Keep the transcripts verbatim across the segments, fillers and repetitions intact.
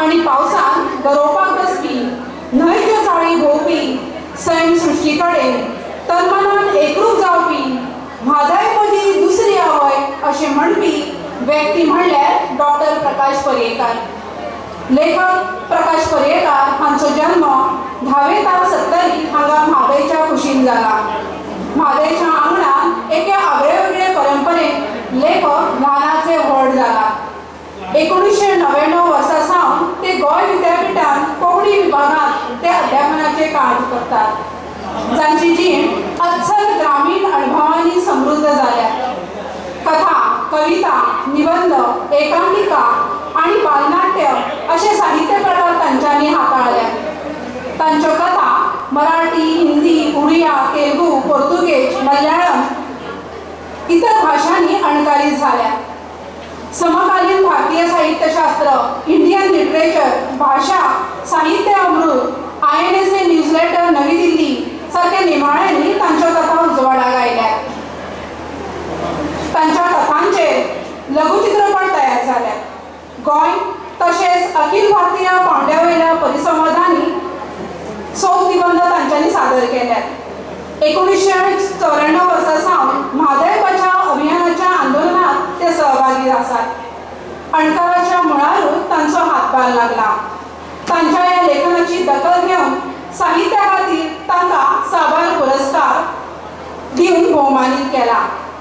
आणि पावसात गरोवपाक बसपी न्हंयच्यो चाळी भोंवपी सैम सृश्टी कडेन तनमनान एकरूप जावपी म्हादय मदी दुसरी आवय अशें म्हणपी व्यक्ती म्हणल्यार डॉक्टर प्रकाश पर्येकार। लेखक प्रकाश पर्येकार हांचो जन्म धावे ता सत्तरी हांगा म्हादयच्या कुशीन जाला। म्हादयच्या आंगणात एके आगळे वेगळे परंपरेन लेखक ल्हानाचे व्हड जाला। एकोणीसशे णव्याण्णव वर्सा सावन ते गोंय विद्यापीठान कोंकणी विभागात ते अध्यापनाचे काम करतात, जांची जीण अत्सल ग्रामीण अनुभवांनी समृद्ध जाल्या। कथा, कविता, निबंध, एकांकिका आणि बालनाट्य असे साहित्य प्रकार तांच्यांनी हाताळल्या। तांच्यो कथा मराठी, हिंदी, उडिया, तेलुगू, पोर्तुगेज, मल्याळम इतर भाषांनी अणकारीत झाल्या। समकालीन भारतीय साहित्यशास्त्र, Indian literature, Bhasha, Sahitya Amrit, I N S A newsletter Navi Delhi सारख्या निमाळ्यांनी तांच्यो कथा उजवाडाक आयल्या। तांच्या कथांचेर लघुचित्रपट तयार जाल्यात। गोंय तशेंच अखिल भारतीय पांवड्यावयल्या परिसंवादांनी सोप निबंध तांच्यांनी सादर केल्यात। एकोणीसशे चौऱ्याण्णव वर्सा सावन म्हादय बचाव अभियानाच्या आंदोलनात ते सहभागी आसात। अणकाराच्या मुळारूच तांचो हातभार लागला। तांच्या ह्या लेखनाची दखल घेवन साहित्या खातीर तांकां साबार पुरस्कार दिवन भोवमानीत केला।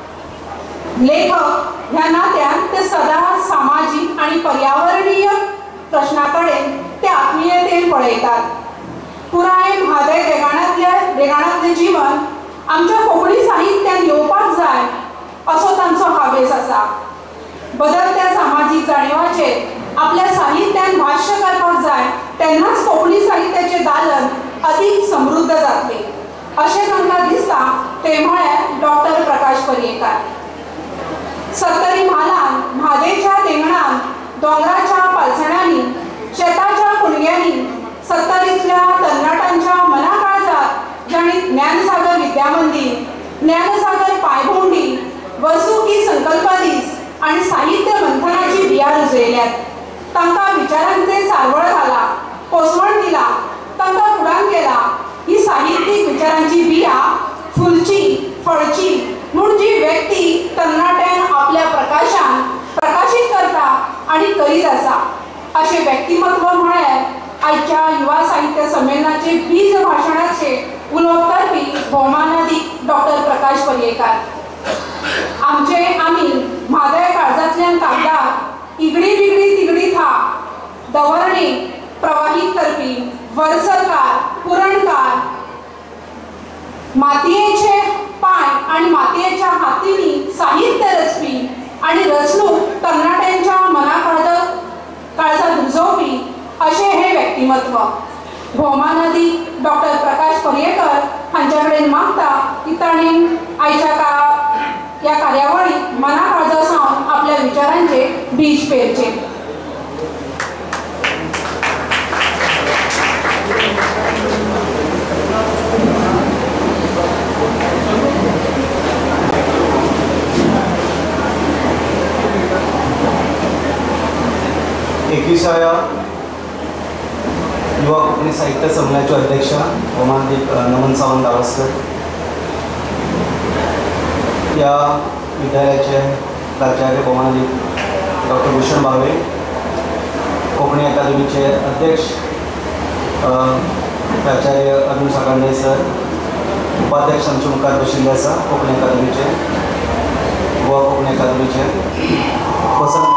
लेखक ह्या नात्यान ते सदा सामाजीक आणि पर्यावरणीय प्रश्नाकडेन ते आत्मीयतेन पळयतात। पुराय म्हादय देगाणातले देगाणातले जीवन आमच्या कोंकणी साहित्यान येवपाक जाय असो तांचो हावेस आसा। बदलत्या सामाजीक जाणीवाचेर आपल्या साहित्यान भाष्य करपाक जाय तेन्नाच कोंकणी साहित्याचे दालन अदीक समृद्ध जातले अशें तांकां दिसता ते म्हळ्यार डॉक्टर प्रकाश पर्येकार। सत्तरी म्हालान, म्हादेच्या देंगणान, दोंगराच्या पालसण्यांनी, शेताच्या कुणग्यांनी सत्तरीतल्या तरणाट्यांच्या मना काळजात जाणी ज्ञानसागर विद्यामंदिर, ज्ञानसागर पांयभोंवडी, वर्सुकी संकल्पदीस आणि साहित्य मंथनाची बिया रुजयल्यात। तांकां विचारांचे सारवळ घाला, पोसवण दिला, तांकां फुडान केला। ही साहित्यीक विचारांची बिया फुलची, फळची म्हूण जी व्यक्ती तरणाट्यान आपल्या प्रकाशान प्रकाशित करता आणि करीत आसा अशें व्यक्तिमत्व म्हळ्यार आयच्या युवा साहित्य संमेलनाचे बीज भाशणाचे उलोवप करपी भोवमानादीक डॉक्टर प्रकाश पर्येकार। आमचे आमी म्हादय काळजांतल्यान कागदार इगडी बिगडी तिगडी था दवरणी प्रवाहीत करपी वर्सकार, पुरणकार, मातयेचे पाय आणि मातयेच्या हातींनी साहित्य रचपी आणि रचणूक तरणाट्यांच्या मना काळजात काळजात रुजोवपी अशें हे व्यक्तिमत्व। भोवमानादीक डॉक्टर प्रकाश पर्येकर हांचे कडेन मागता की ताणें आयच्या काळात ह्या कार्यावळीक मना काळजा सावन आपल्या विचारांचे बीज पेरचे। एकविसाव्या युवा कोंकणी साहित्य संमेलनाचे अध्यक्ष भोवमानादीक नमन सावंत दावस्कर, या विद्यालयाचे प्राचार्य भोवमानादीक डॉक्टर भूषण भावे, कोंकणी अकादमीचे अध्यक्ष प्राचार्य अरुण साकांडे सर, उपाध्यक्ष आमचे मुखार बशिल्ले आसा कोंकणी अकादमीचे, गोवा कोंकणी अकादमीचे वसंत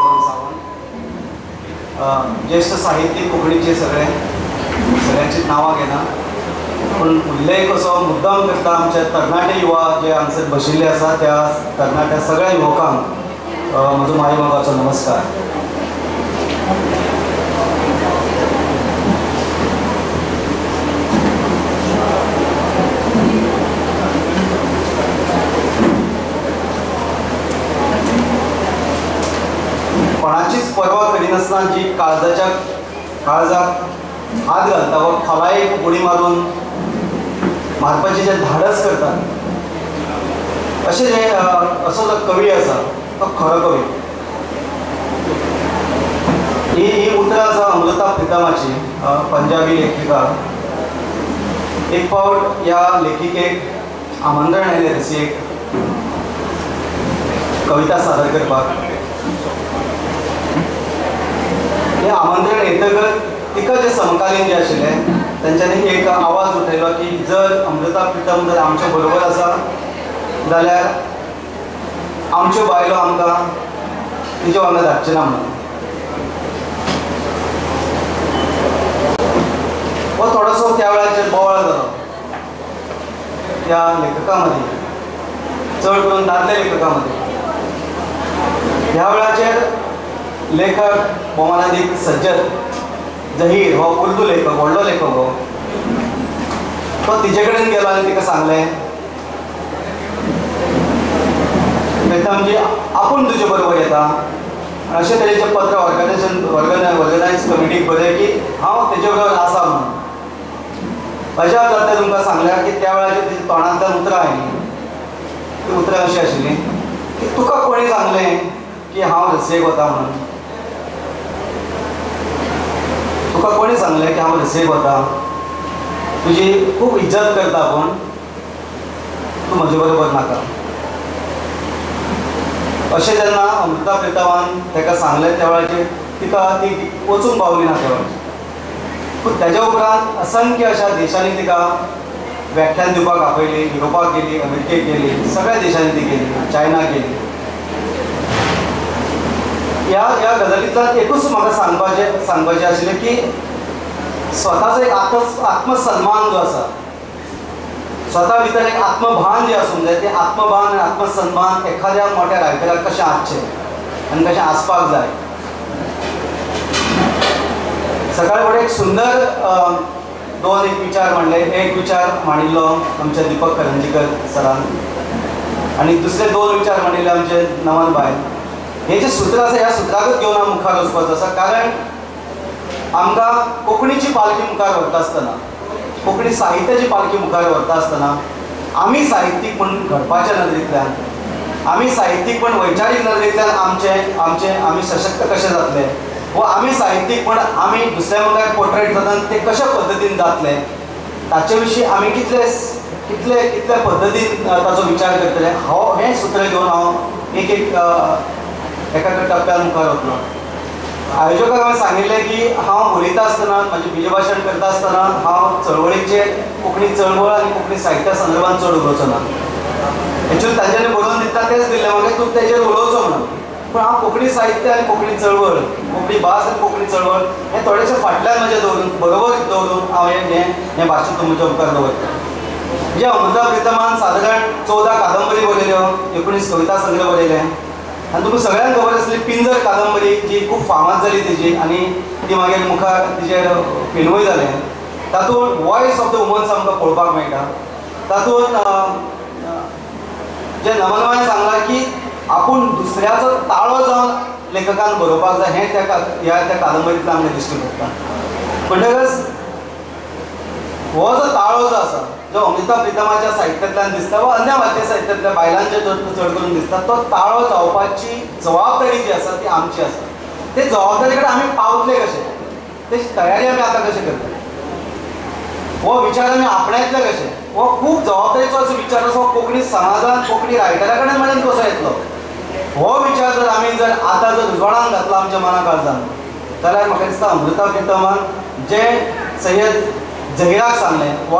ज्येष्ठ साहित्यीक कोंकणीचे सगळे सगळ्यांची नांवां घेना पूण उल्लेख असो मुद्दाम करता आमचे तरणाटे युवा जे हांगसर बशिल्ले आसा त्या तरणाट्या सगळ्या युवकांक म्हजो माय मोगाचो नमस्कार। कोणाचीच पर्वा करिनासतना जी काळजाच्या काळजाक हात घालता व खलायेक उडी मारून मारपाचें जे धाडस करतात अशें जे असो जो कवी आसा तो खरो कवी। ही ही उतरां आसा अमृता प्रितमाची, पंजाबी लेखिका. एक फावट ह्या लेखिकेक आमंत्रण आयलें रसियेक कविता सादर करपाक. हें आमंत्रण येतकच तिका जे समकालीन जे आशिल्ले तेंच्यांनी एक आवाज उठयलो की जर अमृता प्रितम जर आमचे बरोबर आसा जाल्यार आमच्यो बायलो आमकां तिचे वांगडा धाडचे ना म्हणून. हो थोडोसो त्या वेळाचेर बोवाळ जालो त्या लेखकां मदीं, चड करून दादले लेखकां मदीं. ह्या वेळाचेर लेखक भोवमानादीक सज्जद जहीर हो उर्दू लेखक, व्हडलो लेखक हो, तो तिचे कडेन गेलो आनी तिका सांगलें प्रितमजी आपूण तुजे बरोबर येता. अशे तरेचें पत्र ऑर्गनायझेशन ऑर्गनाय ऑर्गनायज कमिटीक बरय की हांव तेजे बरोबर आसा म्हणून. अजाप जाता तुमकां सांगल्यार की त्या वेळाचेर तिच्या तोंडांतल्यान उतरां आयलीं. ती उतरां अशीं आशिल्लीं की तुका कोणी सांगलें की हांव रसयेक वता म्हणून. तुका कोणी सांगलें की हांव रसयेक वता, तुजी खूब इज्जत करता पूण तूं म्हजे बरोबर नाका. अशें जेन्ना अमृता प्रितमान ताका सांगलें त्या वेळाचेर तिका ती वचूंक पावली ना त्या वेळाचेर. पूण तेज्या उपरांत असंख्य अशा देशांनी तिका व्याख्यान दिवपाक आपयली. युरोपाक गेली, अमेरिकेक गेली, सगळ्या देशांनी ती गेली, चायनाक गेली. ह्या ह्या गजालींतल्यान एकूच म्हाका सांगपाचें सांगपाचें आशिल्लें की स्वताचो एक आत्म आत्मसन्मान जो आसा, स्वता भितर एक आत्मभान जें आसूंक जाय, तें आत्मभान आनी आत्मसन्मान एखाद्या मोठ्या रायटराक कशें आसचें आनी कशें आसपाक जाय. सकाळी फुडें एक सुंदर दोन एक विचार मांडले. एक विचार मांडिल्लो आमच्या दिपक करंजीकर सरान आनी दुसरे दोन विचार मांडिल्ले आमचे नमन बाय. हे जे सूत्र आसा ह्या सुत्राकच घेवन हांव मुखार वचपाचो आसा. कारण आमकां कोंकणीची पालखी मुखार व्हरता आसतना, कोंकणी साहित्याची पालखी मुखार व्हरता आसतना आमी साहित्यीक म्हणून घडपाच्या नदरेंतल्यान, आमी साहित्यीक पण वैचारीक नदरेंतल्यान आमचे आमचे आमी सशक्त कशे जातले, व आमी साहित्यीक पण आमी दुसऱ्या वांगडा पोर्ट्रेट जातना ते कशा पद्दतीन जातले, ताचे विशीं आमी कितले कितले कितल्या पद्दतीन ताचो विचार करतले, हो हें सूत्र घेवन हांव एक एक एका टप्प्यान मुखार वतलो. आयोजकाक हांवें सांगिल्लें की हांव उलयता आसतना, म्हजें बीजभाशण करता आसतना हांव चळवळीचे कोंकणी चळवळ आनी कोंकणी साहित्या संदर्भांत चड उलोवचो ना. एक्चुअली तांच्यांनी बरोवन दिता तेंच दिल्लें म्हाका तूं तेजेर उलोवचो म्हणून. पूण हांव कोंकणी साहित्य आनी कोंकणी चळवळ, कोंकणी भास आनी कोंकणी चळवळ हें थोडेशें फाटल्यान म्हजें दवरून बरोबर दवरून हांव हें हें भाशण तुमच्या मुखार दवरता. जे अमृता प्रितमान सादारण चवदा कादंबरी बरयल्यो, एकुणीस कविता संग्रह बरयले आनी तुमकां सगळ्यांक खबर आसली पिंजर कादंबरी जी खूब फामाद जाली तेजी आनी ती मागीर मुखार तिचेर फिल्मूय जालें. तातूंत वॉयस ऑफ द वुमन्स आमकां पळोवपाक मेळटा. तातूंत जे नमनवान सांगलां की आपूण दुसऱ्याचो ताळो जावन लेखकान बरोवपाक जाय हें त्या ह्या त्या कादंबरींतल्यान आमकां दिश्टी पडटा. म्हणटकच हो जो ताळो जो आसा, जो अमृता प्रितमाच्या साहित्यांतल्यान दिसता वा अन्य भारतीय साहित्यांतल्या बायलांचे चड करून दिसता, तो ताळो जावपाची जबाबदारी जी आसा ती आमची आसा. ते जबाबदारी कडेन आमी पावतले कशे, तेची तयारी आमी आतां कशें करतले, हो विचार आमी आपणायतले कशे, हो खूब जबाबदारीचो असो विचार आसा. हो कोंकणी समाजान कोंकणी रायटरा कडेन मेळून कसो येतलो, हो विचार जर आमी जर आतां जर उजवाडान घातलो आमच्या मना काळजान, जाल्यार म्हाका दिसता अमृता प्रितमान जे सय्यद जहिराक सांगलें वा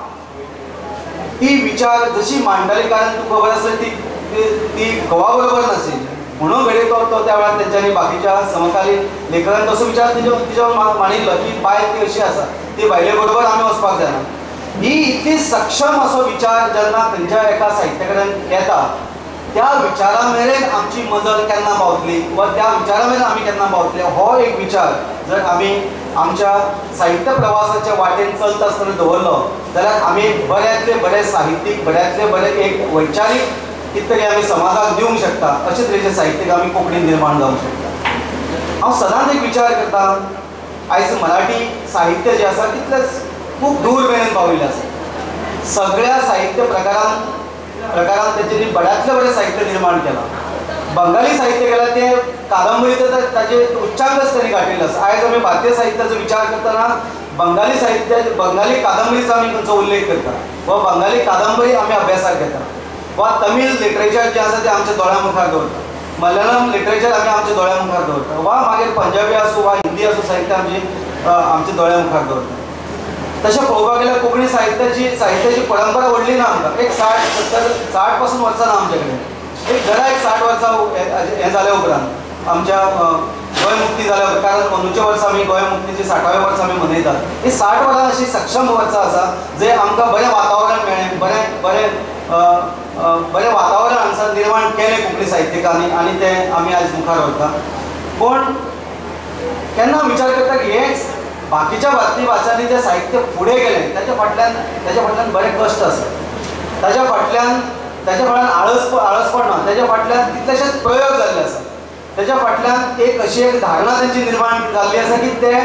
ती विचार जशी मांडटाली, कारण तुका खबर आसली ती ती घोवा बरोबर नाशिल्ली म्हणून घडये तो तो त्या वेळार तेंच्यांनी बाकीच्या समकालीन लेखकान तसो विचार तिजो तिजो मांडिल्लो की बायल ती अशी आसा, ती बायले बरोबर आमी वचपाक जायना. ही इतली सक्षम असो विचार जेन्ना खंयच्या एका साहित्या कडेन येता, त्या विचारा मेरेन आमची मजत केन्ना पावतली वा त्या विचारा मेरेन आमी केन्ना पावतले, हो एक विचार जर आमी आमच्या साहित्य प्रवासाच्या वाटेन चलता आसतना दवरलो जाल्यार आमी बऱ्यांतले बरे साहित्यीक, बऱ्यांतले बरे एक वैचारीक कितें तरी आमी समाजाक दिवंक शकता. अशे तरेचे साहित्यीक आमी कोंकणीन निर्माण जावंक शकता. हांव सदांच एक विचार करता, आयज मराठी साहित्य जें आसा तितलेंच खूब दूर मेरेन पाविल्लें आसा. सगळ्या साहित्य प्रकारान प्रकारान तेचेर बऱ्यांतलें बरें साहित्य निर्माण केलां. बंगाली साहित्य केला ते कादंबरी तर ताचे उच्चांकच त्यांनी गाठलेले आसा. आयज आमी भारतीय साहित्याचो विचार करतना बंगाली साहित्य बंगाली कादंबरीचो आमी खंयचो उल्लेख करता वा बंगाली कादंबरी आमी अभ्यासाक घेता वा तमीळ लिटरेचर जें आसा तें आमच्या दोळ्या मुखार दवरता, मलयाळम लिटरेचर आमी आमच्या दोळ्या मुखार दवरता वा मागीर पंजाबी आसूं वा हिंदी आसूं साहित्य आमची आमच्या दोळ्या मुखार दवरता. तशें पळोवपाक गेल्यार कोंकणी साहित्याची साहित्याची परंपरा व्हडली ना आमकां. एक साठ सत्तर साठ पासून वर्सां ना आमचे कडेन. एक घरा एक साठ वर्सां हें जाल्या उपरांत आमच्या गोंय मुक्ती जाल्या उपरांत, कारण अंदूच्या वर्सा आमी गोंय मुक्तीची साठाव्या वर्सा आमी मनयतात. ही साठ वर्सां अशी सक्षम वर्सां आसा जे आमकां बरें वातावरण मेळ्ळें, बरें बरें बरें वातावरण हांगासर निर्माण केलें कोंकणी साहित्यिकांनी आनी तें आमी आयज मुखार व्हरता. पूण केन्ना विचार करता की हें बाकीच्या भारतीय भाशांनी जें साहित्य फुडें गेलें ताच्या फाटल्यान ताच्या फाटल्यान बरें कश्ट आसा, ताच्या फाटल्यान ताच्या फाटल्यान आळस आळसपण ना, ताच्या फाटल्यान कितलेशेच प्रयोग जाल्ले आसा, ताच्या फाटल्यान एक अशी एक धारणा तांची निर्माण जाल्ली आसा की ते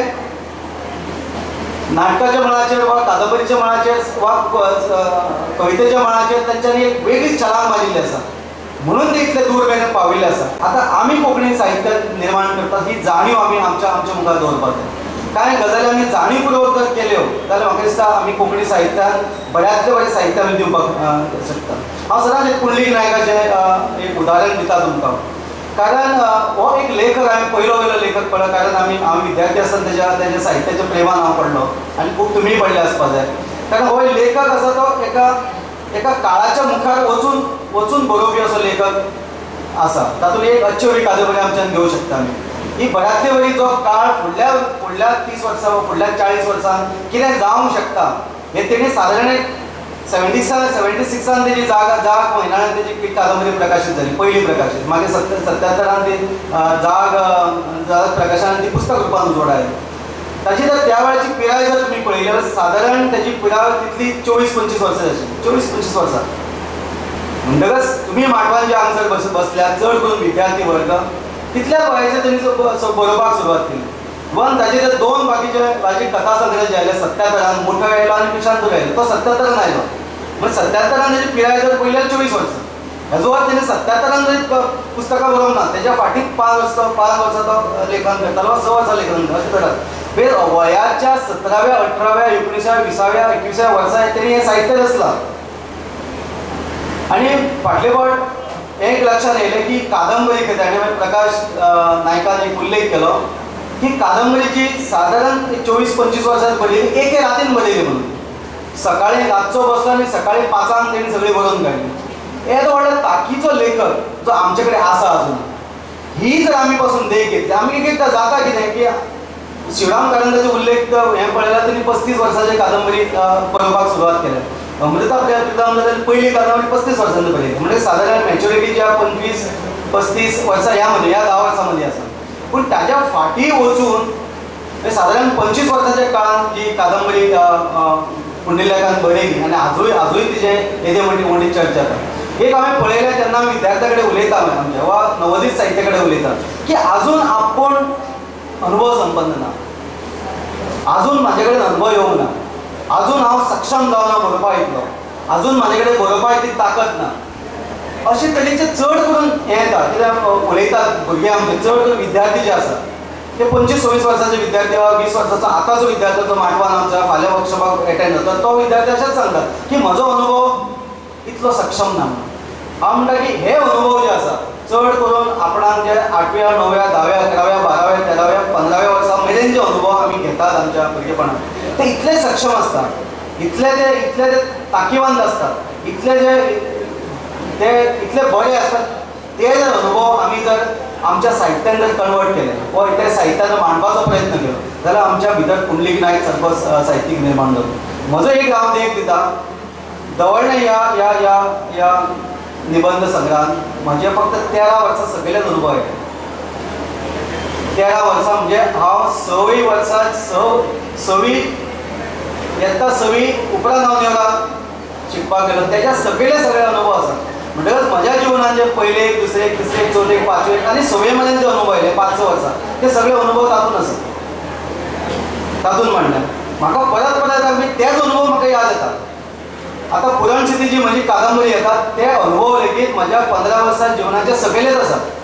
नाटकाच्या मळाचेर वा कादंबरीच्या मळाचेर वा कवितेच्या मळाचेर तांच्यांनी एक वेगळीच छलांग मारिल्ली आसा, म्हणून ते इतले दूर मेरेन पाविल्ले आसा. आतां आमी कोंकणी साहित्य निर्माण करतात ही जाणीव आमी आमच्या आमच्या मुखार दवरपाक जाय. कांय गजाली आमी जाणीवपूर्वक जर केल्यो जाल्यार म्हाका दिसता आमी कोंकणी साहित्यान बऱ्यांतले बरें साहित्य आमी दिवपाक शकता. हांव सदांच एक पुंडलीक नायकाचें एक उदाहरण दिता तुमकां, कारण हो एक लेखक हांवें पयलो वयलो लेखक पळय, कारण आमी हांव विद्यार्थी आसतना तेज्या तेज्या साहित्याच्या प्रेमान हांव पडलो आनी खूब तुमीय पडले आसपा जाय. कारण हो लेखक आसा तो एका एका काळाच्या मुखार वचून वचून बरोवपी असो लेखक आसा. तातूंत एक अच्छेवरी कादंबरी आमच्यान घेवं शकता आमी. ही बऱ्यांतले वरी जो काळ फुडल्या फुडल्या तीस वर्सां वा फुडल्या चाळीस वर्सांत कितें जावंक शकता हें तेणी सादारण एक सेव्हन्टी सेव्हन्टी सिक्सान तेजी जाग जाग म्हयन्यान तेजी कादंबरी प्रकाशीत जाली, पयली प्रकाशीत. मागीर सत्त सत्त्यात्तरान ती जाग जाग प्रकाशनान ती पुस्तक रुपान उजवाड आयली. ताची जर त्या वेळाची पिराय जर तुमी पळयली जाल्यार सादारण तेजी पिराय तितली चोवीस पंचवीस वर्सां आशिल्ली, चोवीस पंचवीस वर्सां. म्हणटकच तुमी माटवान जे हांगासर बस बसल्यात चड करून विद्यार्थी वर्ग तितल्या वयाचेर तेणी बरोवपाक सुरवात केली. वन ताचे जे दोन बाकीचे ताजी कथा संग्रह जे आयले सत्त्यात्तरान मोठो आयलो आनी पिशांतूर आयलो, तो सत्त्यात्तरान आयलो. म्हणजे सत्त्यात्तरान तेजी पिराय जर पळयल्यार चोवीस वर्सां. हेजो अर्थ तेणी सत्त्यात्तरान जरी पुस्तकां बरोवंक ना, तेज्या फाटीक पांच वर्सां पांच वर्सां तो लेखन करतालो वा स वर्सां लेखन करतालो अशें करतात. मागीर वयाच्या सतराव्या अठराव्या एकुणिसाव्या विसाव्या एकविसाव्या वर्सां तेणी हें साहित्य रचलां. आनी फाटले फावट एक लक्षात येयलें की कादंबरी करता आनी प्रकाश नायकान एक उल्लेख केलो की कादंबरीची सादारण चोवीस पंचवीस वर्सां बरयली, एके रातीन बरयली म्हणून. सकाळी रातचो बसलो आनी सकाळी पांचांक तेणी सगळी बरोवन काडली. येदो व्हडलो ताकीचो लेखक जो आमचे कडेन आसा अजून, ही जर आमी पासून देख घेतली, आमी एक एकदां जाता कितें की शिवराम कारंताचे उल्लेख हें पळयल्यार तेणी पस्तीस वर्सांचे कादंबरी बरोवपाक सुरवात केल्या. अमृता प्रितम जाल्यार पयली कादंबरी पस्तीस वर्सांनी बरयली, म्हणजे सादारण मॅच्युरिटी ज्या पंचवीस पस्तीस वर्सां ह्या मदीं ह्या धा वर्सां मदीं आसा. पूण ताच्या फाटीं वचून सादारण पंचवीस वर्सांच्या काळान जी कादंबरी पुंडलिकान बरयली आनी आजूय आजूय तिचें येदे व्हडली व्हडली चर्चा जाता. एक हांवें पळयलें तेन्ना विद्यार्थ्या कडेन उलयता आमच्या वा नवोदीत साहित्या कडेन उलयता की आजून आपूण अनुभव संपन्न ना, आजून म्हाजे कडेन अनुभव येवंक ना, आजून हांव सक्षम जावना बरोवपाक इतलो, आजून म्हाजे कडेन बरोवपाक इतली ताकद ना, अशे तरेचे चड करून हें येता. कित्याक उलयतात भुरगे आमचे चड करून विद्यार्थी जे आसा ते पंचवीस सव्वीस वर्सांचे विद्यार्थी वा वीस वर्सांचो आतांचो विद्यार्थी जो माटवान आमच्या फाल्यां वर्कशॉपाक एटेंड जाता तो विद्यार्थी अशेंच सांगतात की म्हजो अनुभव इतलो सक्षम ना. हांव म्हणटा की हे अनुभव जे आसा चड करून आपणाक जे आठव्या णव्या धाव्या अकराव्या बाराव्या तेराव्या पंदराव्या वर्सां मेरेन जे अनुभव आमी घेतात आमच्या भुरगेपणांत ते इतले सक्षम आसतात, इतले ते इतले ते ताकीवंत आसतात, इतले जे ते इतले बरे आसतात. ते जर अनुभव आमी जर आमच्या साहित्यान जर कन्वर्ट केले वा इतले साहित्यान मांडपाचो प्रयत्न केलो जाल्यार आमच्या भितर पुंडलीक नायक सारको साहित्यीक निर्माण जाता. म्हजो एक हांव देख दिता दवळणे ह्या ह्या ह्या ह्या निबंध संग्रहान म्हजे फक्त तेरा वर्सां सकयलेच अनुभव येता. तेरा वर्सां म्हणजे हांव सवी वर्सां स सवी येता सवी उपरांत हांव न्यूयॉर्काक शिकपाक गेलो, तेज्या सकयले सगळे अनुभव आसा. म्हणटकच म्हज्या जिवनान जे पयले दुसरे तिसरे चवथे पांचवे आनी सवे मेरेन जे अनुभव आयले पांच स वर्सां ते सगळे अनुभव तातूंत आसा, तातूंत मांडल्या. म्हाका परत परत आमी तेच अनुभव म्हाका याद येता. आतां पुरणक्षिती जी म्हजी कादंबरी येता ते अनुभव लेगीत म्हज्या पंदरा वर्सां जिवनाचे सकयलेच आसा.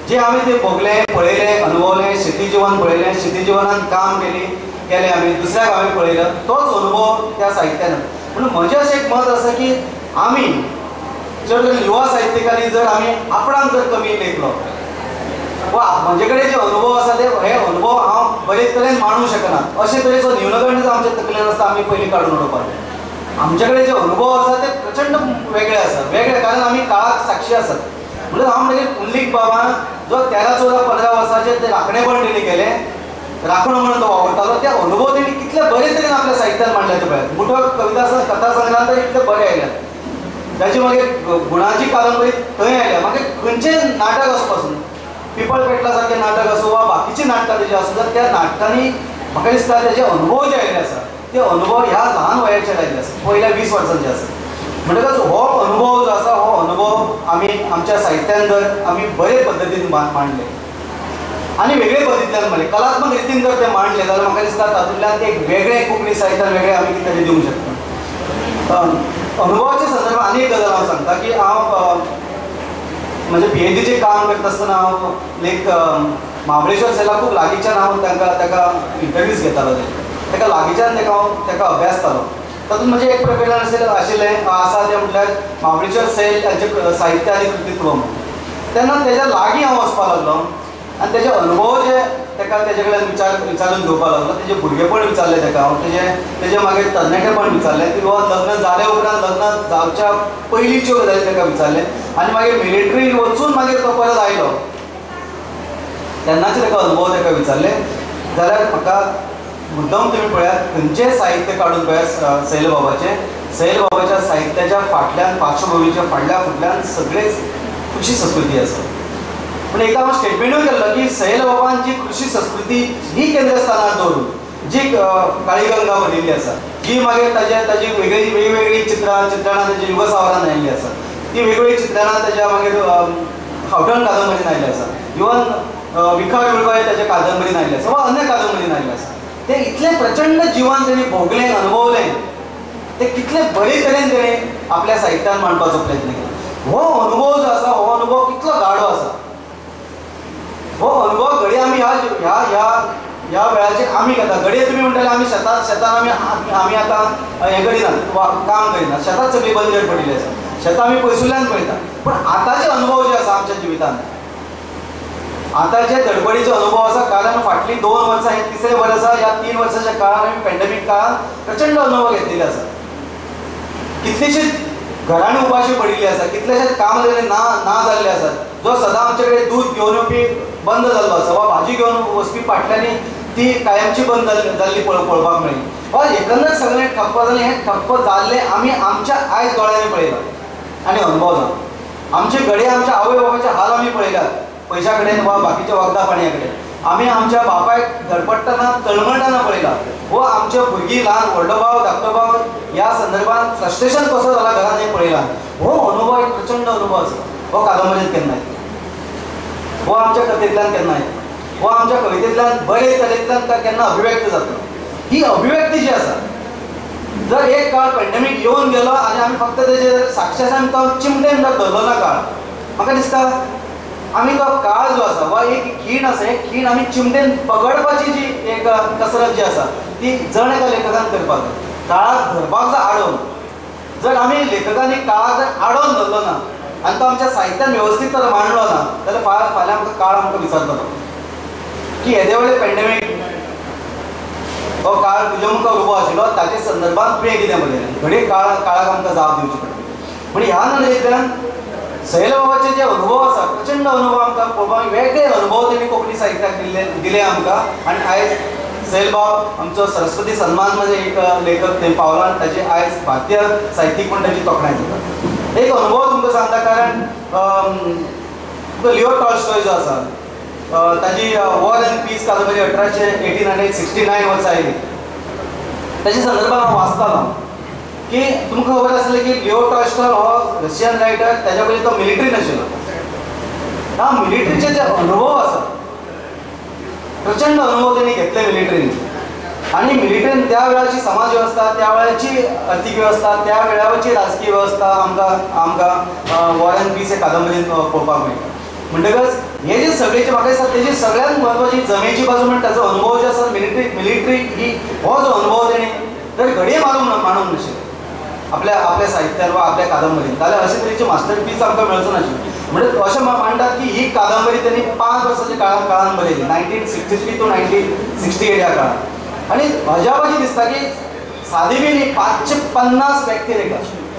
जे आमी ते भोगले पळयले अनुभवले शेती जिवन पळयलें शेती जिवनान काम केली केलें आमी दुसऱ्याक हांवें पळयलं तोच अनुभव त्या साहित्यान म्हणून म्हजें अशें एक मत आसा की आमी जर युवा साहित्यिकांनी जर आमी आपणाक जर कमी लेखलो वा म्हजे कडेन जे अनुभव आसा ते हे अनुभव हांव बरे तरेन मांडूं शकना अशे तरेचो न्यूनगंड जो आमच्या तकलेन आसता आमी पयलीं काडून उडोवपाक आमचे कडेन जे अनुभव आसा ते प्रचंड वेगळे आसा वेगळे कारण आमी काळाक साक्षी आसात म्हणून हांव मागीर पुंडलीक बाबान जो तेरा चौदा पंदरा वर्साचे ते राखणेपण तेणी केलें राखणो म्हणून तो वावरतालो ते अनुभव तेणी कितले बरे तरेन आपल्या साहित्यान मांडले ते पळय मुठो कविता कथा संग्रहांत तर इतले बरे आयल्यात ताची मागीर गुणाची कादंबरी थंय आयल्या मागीर खंयचें नाटक आसूं पासून पिपळ पेटला सारकें नाटक आसूं वा बाकीचीं नाटकां तेजी आसूं जाल्यार त्या नाटकांनी म्हाका दिसता तेजे अनुभव जे आयले आसा ते अनुभव ह्या ल्हान वयाचेर आयिल्ले आसा पयल्या वीस वर्सांचे आसा म्हणटकच हो अनुभव जो आसा हो अनुभव आमी आमच्या साहित्यान जर आमी बरे पद्दतीन मांडले आनी वेगळे पद्दतींतल्यान मांडले कलात्मक रितीन जर ते मांडले जाल्यार म्हाका दिसता तातूंतल्यान एक वेगळें कोंकणी साहित्यान वेगळें आमी कितें तरी दिवंक शकता अनुभवाच्या संदर्भात आनी एक गजाल हांव सांगता की हांव म्हणजे पीएचडीचें काम करता आसतना हांव एक महाबळेश्वर सेला खूब लागींच्यान हांव तांकां ताका इंटरव्यूज घेतालो ताका लागींच्यान ताका हांव ताका अभ्यासतालो तातूंत म्हजें एक प्रकरण आशिल्लें आशिल्लें आसा तें म्हटल्यार महाबळेश्वर सेल तांचें साहित्य आनी कृतित्व तेन्ना तेज्या लागीं हांव वचपाक लागलो आनी तेजे अनुभव जे ताका तेजे कडल्यान विचार विचारून घेवपाक लागलो तेजे भुरगेपण विचारलें ताका हांव तेजे तेजे मागीर तरणाटेपण विचारलें किंवा लग्न जाले उपरांत लग्न जावच्या पयलींच्यो गजाली ताका विचारले आनी मागीर मिलिटरी वचून मागीर तो परत आयलो तेन्नाचे ताका अनुभव ताका विचारले जाल्यार म्हाका मुद्दम तुमी पळयात खंयचें साहित्य काडून पळयात सैल बाबाचें सैल बाबाच्या साहित्याच्या फाटल्यान पार्श्वभुमीच्या फाटल्या फुटल्यान सगळेच कृषी संस्कृती आसा पूण एका हांव स्टेटमेंटूय केल्लो की सैल बाबान जी कृषी संस्कृती ही केंद्रस्थानार दवरून जी काळी गंगा बरयल्ली आसा जी मागीर ताजे ताजी वेगळी वेगवेगळी चित्रां चित्रणां ताजी युगसावरान आयिल्ली आसा ती वेगवेगळी चित्रणां ताज्या मागीर खावटण कादंबरीन आयिल्ली आसा इवन विखार विळबाय ताज्या कादंबरीन आयिल्ली आसा वा अन्य कादंबरीन आयिल्ली आसा ते इतलें प्रचंड जिवन तेणी भोगलें अनुभवलें ते कितले बरे तरेन तेणी आपल्या साहित्यान मांडपाचो प्रयत्न केलो हो अनुभव जो आसा हो अनुभव कितलो गाढो आसा हो अनुभव घडये आमी ह्या ह्या ह्या ह्या वेळाचेर आमी घेता घडये तुमी म्हणटाले आमी शेतांत शेतान आमी आमी आतां हें करिनात वा काम करिनात शेतांत सगळी बंदर पडिल्ली आसा शेतां आमी पयसुल्ल्यान पळयता पूण आतांचे अनुभव जे आसा आमच्या जिवितांत आतांचे धडपडीचे अनुभव आसा कारण फाटलीं दोन वर्सां हे तिसरें वर्स आसा ह्या तीन वर्साच्या काळान आमी पॅन्डेमीक काळान प्रचंड अनुभव घेतलेले आसा कितलीशींच घरांनी उपाशी पडिल्ली आसा कितलेशेच काम जाल्ले ना ना जाल्ले आसात जो सदां आमचे कडेन दूध घेवन येवपी बंद जाल्लो आसा वा भाजी घेवन वचपी फाटल्यानी ती कायमची बंद जाल्ली पळोव पळोवपाक मेळ्ळी वा एकंदर सगळें ठप्प जालें हें ठप्प जाल्लें आमी आमच्या आयज दोळ्यांनी पळयलां आनी अनुभवलां आमचे घडये आमच्या आवय बापायचे हाल आमी पळयल्यात पयशा कडेन वा बाकीच्या वखदा पाणया कडेन आमी आमच्या बापायक धडपडटना तळमळटना पळयलां वा आमचे भुरगीं ल्हान व्हडलो भाव धाकटो भाव ह्या संदर्भात फ्रस्ट्रेशन कसो जाला घरांत हें पळयलां हो अनुभव एक प्रचंड अनुभव आसा हो कादंबरींत केन्ना येता हो आमच्या कथेंतल्यान केन्ना येता हो आमच्या कवितेंतल्यान बरे तरेंतल्यान केन्ना अभिव्यक्त जाता ही अभिव्यक्ती जी आसा जर एक काळ पॅन्डेमीक येवन गेलो आनी आमी फक्त तेजेर साक्षी आसा आमी तो चिमटेन जर धरलो ना काळ म्हाका दिसता आमी तो काळ जो आसा वा एक खीण आसा एक खीण आमी चिमटेन पगडपाची जी एक कसरत जी आसा ती जण एका लेखकान करपाक काळाक धरपाक जर आडोवन जर आमी लेखकांनी काळाक जर आडोवन धरलो ना आनी तो आमच्या साहित्यान वेवस्थीत तर मांडलो ना जाल्यार फाल्यां फाल्यां आमकां काळ आमकां विसरतलो की येदे व्हडले पॅन्डेमीक हो काळ तुज्या मुखार उबो आशिल्लो ताचे संदर्भात तुवें कितें बरयलें घडये काळ काळाक आमकां जाप दिवची पडटली पूण ह्या नदरेंतल्यान सैल बाबाचे जे अनुभव आसा प्रचंड अनुभव आमकां पळोवपाक वेगळे अनुभव तेणी कोंकणी साहित्याक दिले दिले आमकां आनी आयज सैल बाब आमचो सरस्वती सन्मान म्हणजे एक लेखक थंय पावला आनी ताची आयज भारतीय साहित्यीक म्हण ताची तोखणाय जाता एक अनुभव तुमकां सांगता कारण तुमकां लिओ टॉल्स्टॉय जो आसा ताची वॉर एंड पीस कादंबरी अठराशे एटीन हंड्रेड सिक्स्टी नायन वर्सा आयली ताच्या संदर्भात हांव वाचतालो की तुमकां खबर आसलें की लिओ टॉल्स्टॉय हो रशियन रायटर ताच्या पयलीं तो मिलिटरीन आशिल्लो ह्या मिलिटरीचे जे अनुभव आसा प्रचंड अनुभव तेणी घेतले मिलिटरीन आनी मिलिटरीन त्या वेळाची समाज वेवस्था त्या वेळाची अर्थीक वेवस्था त्या वेळाची राजकीय वेवस्था आमकां आमकां वॉर एंड पीस हे कादंबरीन पळोवपाक मेळटा म्हणटकच हे जे सगळेचे म्हाका दिसता तेजी सगळ्यात म्हत्वाची जमेची बाजू म्हणजे ताचो अनुभव जो आसा मिलिटरी मिलिटरी ही हो जो अनुभव तेणी तर घडये मारूंक मारूंक नाशिल्ले आपल्या आपल्या साहित्यान वा आपल्या कादंबरीन जाल्यार अशे तरेची मास्टर पीस आमकां मेळचो नाशिल्लो. म्हणजे अशें मांडटात की ही कादंबरी त्यांनी पांच वर्सांच्या काळात काळान बरयली nineteen sixty three to nineteen sixty eight ह्या काळात. आनी अजाप अशी दिसता की सादी बी पांचशे पन्नास व्यक्तिरेखा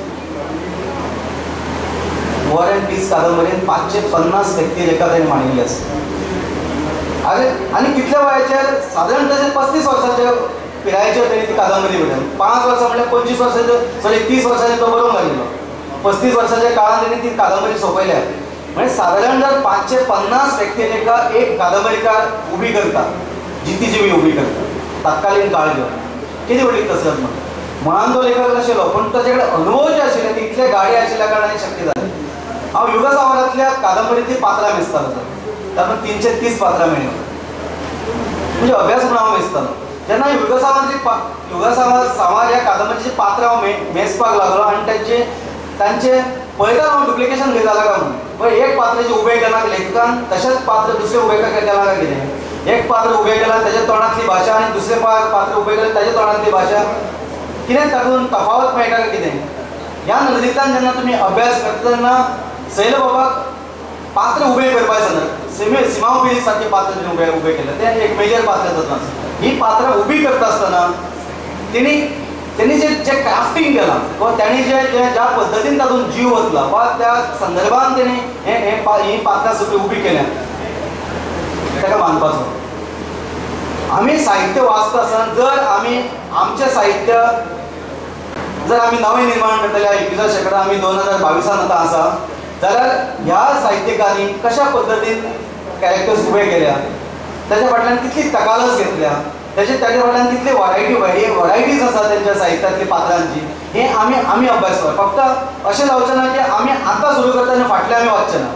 वॉर अँड पीस कादंबरीन पांचशे पन्नास व्यक्तिरेखा त्यांनी मांडिल्ली आसा. आनी आनी कितल्या वयाचेर सादारण तशें पस्तीस वर्सांच्या पिरायेचेर तेणी ती कादंबरी बरयली. पांच वर्सां म्हळ्यार पंचवीस वर्सांचो सॉरी तीस वर्सांचेर तो बरोवंक घालिल्लो. पस्तीस वर्सांच्या काळात तेणी ती कादंबरी सोंपयल्या. म्हणजे सादारण जर पांचशे पन्नास व्यक्तिरेखा एक कादंबरीकार उबी करता जिती जिवी उबी करता तत्कालीन काळ घेवन किती व्हडली कसरत म्हणटा. मनान तो लेखक नाशिल्लो पण ताचे कडेन अनुभव जे आशिल्ले ते इतले गाडे आशिल्ल्या कारणान शक्य जालें. हांव युगसावरांतल्या कादंबरींतली पात्रां मेजतालो तातूंत तिनशे तीस पात्रां मेळ्ळीं म्हणजे अभ्यास म्हणून हांव मेजतालो. जेन्ना युगसावरांतली युगसावर सामार ह्या कादंबरीची पात्रां हांव मे मेजपाक लागलो आनी तांचे तांचे पळयता हांव डुप्लिकेशन घेता काय म्हणून पळय एक पात्राचें उबें केलां लेखकान तशेंच पात्र दुसरें उबें केलां काय कितें. एक पात्र उबें केलां ताच्या तोंडांतली भाशा आनी दुसरें पात्र उबें केलें ताच्या तोंडांतली भाशा कितें तातूंत तफावत मेळटा काय कितें. ह्या नदरेंतल्यान जेन्ना तुमी अभ्यास करता तेन्ना सैल बाबाक पात्र उबें करपाक जाय सिमे सिमावपिरी सारकें पात्र जें उबें उबें केलें तें एक मेजर पात्र तातूंत. ही पात्रां उबी करता आसतना तेणी त्यांनी जे जे क्राफ्टिंग केलां वा त्यांनी जे जे ज्या पद्दतीन तातूंत जीव वतला वा त्या संदर्भान तेणी हे हे ही पात्रां सगळीं उबी केल्या ताका मानपाचो. आमी साहित्य वाचता आसतना जर आमी आमचें साहित्य जर आमी नवें निर्माण करतले एकविसाव्या शेंकड्यांत आमी दोन हजार बावीसान आतां आसा जाल्यार ह्या साहित्यिकांनी कशा पद्दतीन कॅरेक्टर्स उबे केल्या ताच्या फाटल्यान कितली तकालस घेतल्या त्याचे त्याच्या फाटल्यान कितली वरायटी वरायटीज आसा त्यांच्या साहित्यांतली पात्रांची हे आमी आमी अभ्यास करप. फक्त अशें जावचें ना की आमी आतां सुरू करता आनी फाटलें आमी वाचचें ना.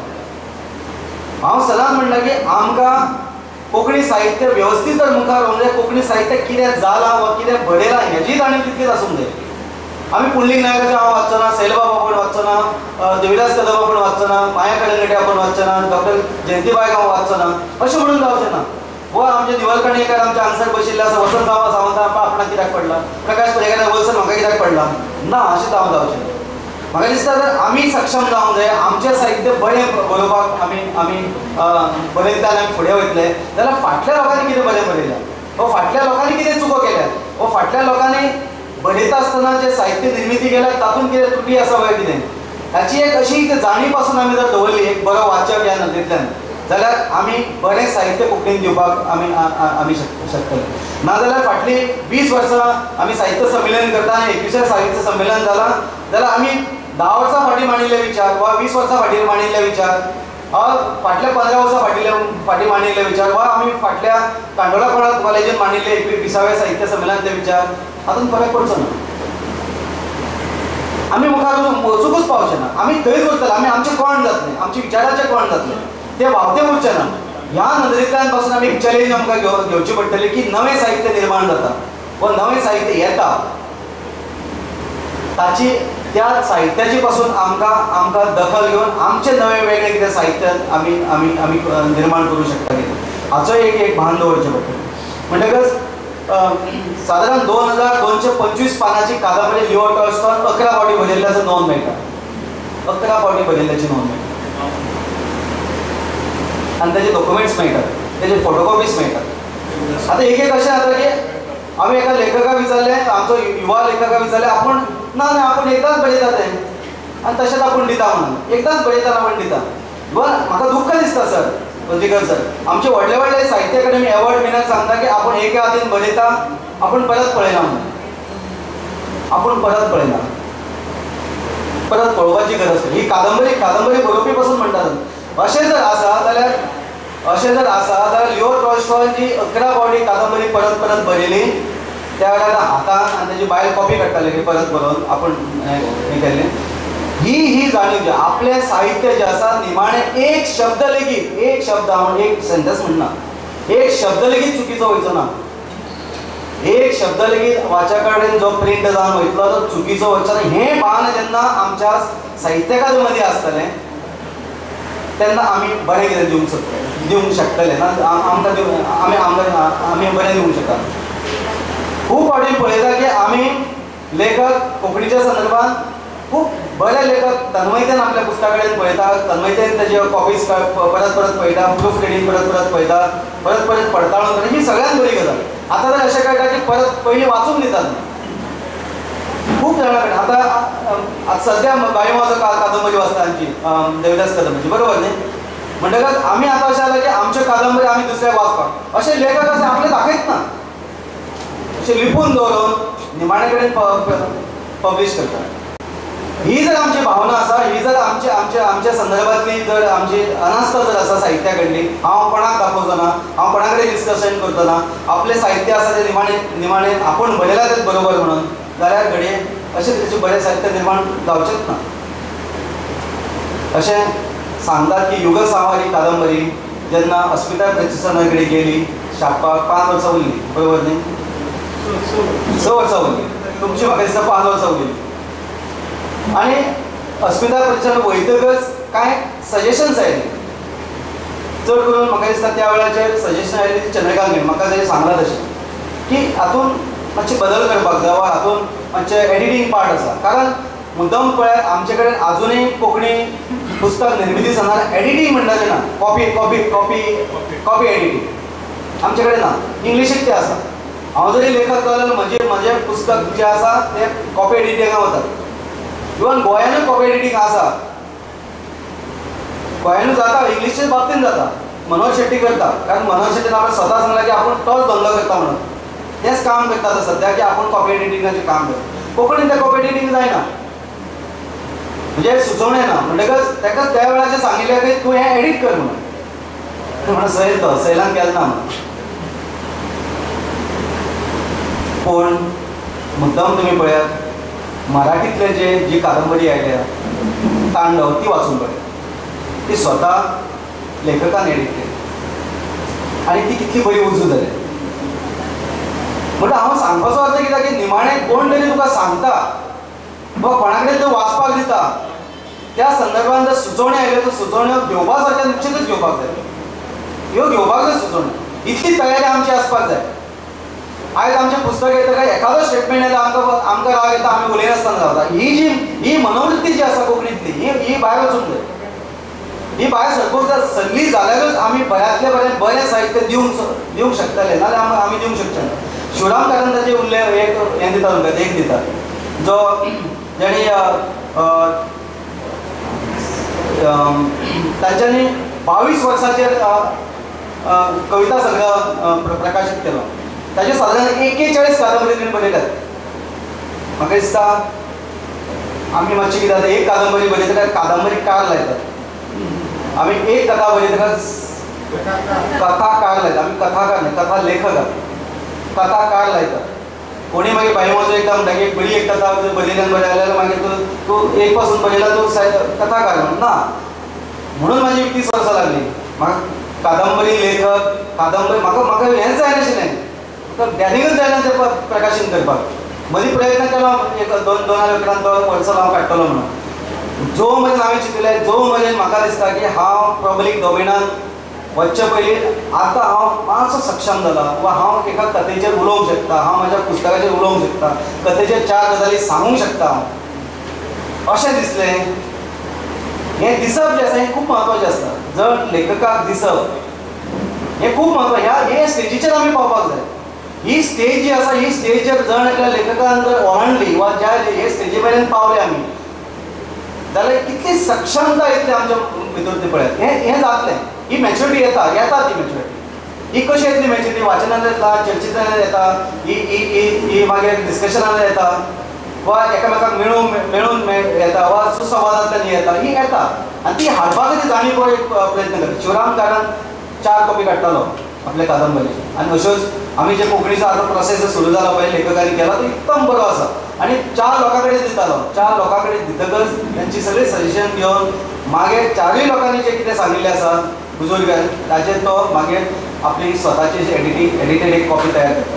हांव सदांच म्हणटा की आमकां कोंकणी साहित्य वेवस्थीत जर मुखार व्हरूंक जाय कोंकणी साहित्य कितें जालां वा कितें बरयलां हेजी जाणीव तितलीच आसूंक जाय. आमी पुंडलीक नायकाचें हांव वाचचो ना सैलबाबा पण वाचचो ना देविदास कदंबा पण वाचचो ना माया कलंगुटे पण वाचचो ना डॉक्टर जयंतीबायक हांव वाचचो ना अशें म्हणून जावचें ना. वा आमचे दिवाळकाणयेकार आमचे हांगसर बशिल्ले आसा वसंत सावंत सावंत आपणाक कित्याक पडला प्रकाश पर्येकार वलसर म्हाका कित्याक पडला ना अशें जावंक जावचें ना. म्हाका दिसता तर आमी सक्षम जावंक जाय आमचें साहित्य बरें बरोवपाक आमी आमी बरयतले आमी फुडें वयतले जाल्यार फाटल्या लोकांनी कितें बरें बरयलां वा फाटल्या लोकांनी कितें चुको केल्यात वा फाटल्या लोकांनी बरयता आसतना जे साहित्य निर्मिती केल्या तातूंत कितें त्रुटी आसा काय कितें हाची एक अशी जाणीव पासून आमी जर दवरली एक बरो वाचक ह्या नदरेंतल्यान जाल्यार आमी बरें साहित्य कोंकणीन दिवपाक आमी आमी शकतले. नाजाल्यार फाटलीं वीस वर्सां आमी साहित्य संमेलन करता आनी एकविसावें साहित्य संमेलन जालां जाल्यार आमी धा वर्सां फाटीं मांडिल्ले विचार वा वीस वर्सां फाटीं मांडिल्ले विचार फाटल्या पंदरा वर्सां फाटिल्ले फाटीं मांडिल्ले विचार वा आमी फाटल्या कांडोळा कॉलेजीन मांडिल्ले एकविसाव्या साहित्य संमेलनांतले विचार हातूंत फरक पडचो ना. आमी मुखार वचूंकूच पावचे ना. आमी थंयच उरतले आमी आमचें कोण जातलें आमचे विचाराचें कोण जातलें ते वावते उरचे ना. ह्या नदरेंतल्यान पासून आमी एक चॅलेंज आमकां घेव घेवची पडटली की नवें साहित्य निर्माण जाता वा नवें साहित्य येता ताची त्या साहित्याची पासून आमकां आमकां दखल घेवन आमचें नवें वेगळें कितें साहित्य आमी आमी आमी निर्माण करूं शकता कितें हाचो एक एक भान दवरचें पडटलें. म्हणटकच सादारण दोन हजार दोनशे पंचवीस पानांची कादंबरी लिओ टॉल्स्टॉय अकरा फावटी बरयल्ल्याचो नोंद मेळटा अकरा फावटी बरयल्ल्याची नोंद मेळटा आनी ताचे डॉक्युमेंट्स मेळटात ताचे फोटोकॉपीज मेळटात. आतां एक एक अशें जाता की हांवें एका लेखकाक विचारलें आमचो युवा लेखकाक विचारलें आपूण ना ना आपूण एकदांच बरयता तें आनी तशेंच आपूण दिता म्हणून एकदांच बरयता आपूण दिता. बरं म्हाका दुख्ख दिसता सर पत्रिकर सर आमचे व्हडले व्हडले साहित्य अकादमी एवॉर्ड विनर सांगता की आपूण एके हातीन बरयता आपूण परत पळयना म्हणून आपूण परत पळयना परत पळोवपाची गरज ही कादंबरी कादंबरी बरोवपी पासून म्हणटात. अशें जर आसा जाल्यार अशें जर आसा जाल्यार लिओ टॉल्स्टॉय जी अकरा फावटी कादंबरी परत परत बरयली त्या वेळार हातान आनी ताची बायल कॉपी काडटाले की परत बरोवन आपूण हें केल्लें ही ही जाणीव जी आपलें साहित्य जें आसा निमाणें एक शब्द लेगीत एक शब्द हांव एक सेंटन्स म्हणना एक शब्द लेगीत चुकीचो वयचो ना. एक शब्द लेगीत वाचका कडेन जो प्रिंट जावन वयतलो तो चुकीचो वचचो ना. हें भान जेन्ना आमच्या साहित्यकारां मदीं आसतलें तेन्ना आमी बरें कितें दिवंक शकता दिवंक शकतले ना आमकां दिव आमी आमकां आमी बरें दिवंक शकता. खूब फावटी पळयता की आमी लेखक कोंकणीच्या संदर्भात खूब बरे लेखक तन्मयतेन आपल्या पुस्तका कडेन पळयता, तन्मयतेन तेजे कॉपीज परत परत पळयता, प्रूफ रिडींग परत परत पळयता, परत परत पडताळून करता, ही सगळ्यांत बरी गजाल. आतां तर अशें कळटा की परत पयलीं वाचूंक दितात खूब जाणां कडेन. आतां सद्या बायो वाजो कादंबरी वाचता आमची देविदास कादंबरी बरोबर न्ही. म्हणटकच आमी आतां अशें जालां की आमच्यो कादंबरी आमी दुसऱ्याक वाचपाक अशे लेखक अशे आपले दाखयत ना, अशे लिपून दवरून निमाणे कडेन पब्लीश करता. ही जर आमची भावना आसा, ही जर आमचे आमच्या आमच्या संदर्भातली जर आमची अनास्था जर आसा साहित्या कडली, हांव कोणाक दाखोवचो ना, हांव कोणा कडेन डिस्कशन करतो ना, आपलें साहित्य आसा तें निमाणे निमाणें आपूण बरयलां तें बरोबर म्हणून, जाल्यार घडये अशें तरेचें बरें साहित्य निर्माण जावचेंच ना. अशें सांगतात की युग सांवारी कादंबरी जेन्ना अस्मिता प्रेसिडेंटा कडेन गेली छापपाक पांच वर्सां उरलीं बरोबर न्ही, स वर्सां उरलीं, तुमची म्हाका दिसता पांच वर्सां उरलीं. आनी अस्मिता प्रेसिडेंट वयतकच कांय सजेशन्स आयली, चड करून म्हाका दिसता त्या वेळाचेर सजेशन आयली चंद्रकांत म्हाका तेजें सांगलां तशें की हातून मातशें बदल करपाक जाय वा हातून मातशें एडिटींग पार्ट आसा. कारण मुद्दम पळयात आमचे कडेन आजुनूय कोंकणी पुस्तक निर्मिती जाणार एडिटींग म्हणटा तें ना, copy copy copy copy editing आमचे कडेन ना. इंग्लिशीक तें आसा. हांव जरी लेखक जाल्यार म्हजें म्हजें पुस्तक जें आसा तें कॉपी एडिटिंगाक वता. इवन गोंयानूय कॉपी एडिटींग आसा, गोंयानूय जाता, इंग्लिशीच्या बाबतींत जाता. मनोज शेट्टी करता, कारण मनोज शेट्टीन आपणें स्वता सांगलां की आपूण तोच धंदो करता म्हणून, तेंच काम करता आतां सद्या की आपूण कॉपी एडिटिंगाचें काम करता. कोंकणीन तें कॉपी एडिटींग जायना, म्हणजे सुचोवणें ना. म्हणटकच ताका त्या वेळाचेर सांगिल्लें की तूं हें एडीट कर म्हणून. म्हणून सैल तो सैलान केलें ना म्हणून. पूण मुद्दम तुमी पळयात मराठीतले जे जी कादंबरी आयल्या तांडव ती वाचून पळय, ती स्वता लेखकान एडीट केली आनी ती कितली बरी उजू जाली. म्हणटा हांव सांगपाचो अर्थ कित्याक की निमाणें कोण तरी तुका सांगता वा कोणा कडेन तूं वाचपाक दिता, त्या संदर्भान जर सुचोवण्यो आयल्यो तर सुचोवण्यो घेवपा सारक्यो निश्चितूच घेवपाक जाय. ह्यो घेवपाक जाय सुचोवण्यो, इतली तयारी आमची आसपाक जाय. आयज आमचें पुस्तक येता काय एखादो स्टेटमेंट येता आमकां आमकां राग येता, आमी उलयनासतना जाता. ही जी ही मनोवृत्ती जी आसा कोंकणींतली ही ही भायर वचूंक जाय. ही भायर सरपूर जर सरली जाल्यारूच आमी बऱ्यांतले बरें बरें साहित्य दिवंक दिवंक शकतले, नाजाल्यार आमी दिवंक शकचे ना. शिवराम कारंताचे उल्लेख एक हें दिता तुमकां एक दिता जो जेणी तांच्यांनी बावीस वर्सांचेर कविता संग्रह प्रकाशीत केलो. ताचे सादारण एकेचाळीस कादंबरी तेणें बरयल्यात. म्हाका दिसता आमी मातशी कितें जाता एक कादंबरी बरयतल्यार कादंबरीकार लायतात, आमी एक कथा बरयतल्यार कथाकार लायतात. आमी कथाकार न्ही, कथा लेखक कथाकार लायतात. कोणी मागीर बाई वचो एकदा म्हणटा की एक बरी एक कथा बरयल्यान बरें जाल्यार मागीर तूं तूं एक पासून बरयला तूं कथाकार म्हण ना. म्हणून म्हाजी तीस वर्सां लागली म्हाका कादंबरी लेखक कादंबरी म्हाका म्हाका हेंच जाय नाशिल्लें, डॅनिगच जायना तें प्रकाशन करपाक. मदीं प्रयत्न केलो एक दोन दोन हजार अकरान तो वर्सां हांव काडटलो म्हणून. जो मेरेन हांवें चिंतलें, जो मेरेन म्हाका दिसता की हांव पब्लीक डॉमिनान वचचे पयलीं आतां हांव मातसो सक्षम जाला वा हांव एका कथेचेर उलोवंक शकता, हांव म्हज्या पुस्तकाचेर उलोवंक शकता, कथेचेर चार गजाली सांगूंक शकता हांव, अशें दिसलें. हें दिसप जें आसा हें खूब म्हत्वाचें आसता. जर लेखकाक दिसप हें खूब म्हत्वाचें. ह्या हे स्टेजीचेर आमी पावपाक जाय. ही स्टेज जी आसा ही स्टेजीचेर जर एकल्या लेखकान जर ओलांडली वा ज्या हे स्टेजी मेरेन पावले आमी जाल्यार कितली सक्षमता येतली आमच्या भितर ती पळयात. हें हें जातलें. ही मॅच्युरिटी येता येता ती मॅच्युरिटी. ही कशी येतली मॅच्युरिटी? वाचनांत येता, चर्चितांत येता, ही ही ही ही मागीर डिस्कशनांत येता वा एकामेकाक मेळून मेळून येता वा सुसंवादांतल्यान येता, ही येता आनी ती हाडपाक ती जाणीव प्रयत्न करता. शिवराम कारंत चार कॉपी काडटालो आपल्या कादंबरीचे आनी अश्योच आमी जे कोंकणीचो आतां प्रोसेस सुरू जाला पळय लेखकांनी केला तो एकदम बरो आसा आनी चार लोकां कडेन दितालो. चार लोकां कडेन दितकच तांची सगळी सजेशन घेवन मागीर चारूय लोकांनी जें कितें सांगिल्लें आसा बुजुर्गान ताचेर तो मागीर आपली स्वताची एडिटींग एडिटेड एक कॉपी तयार करता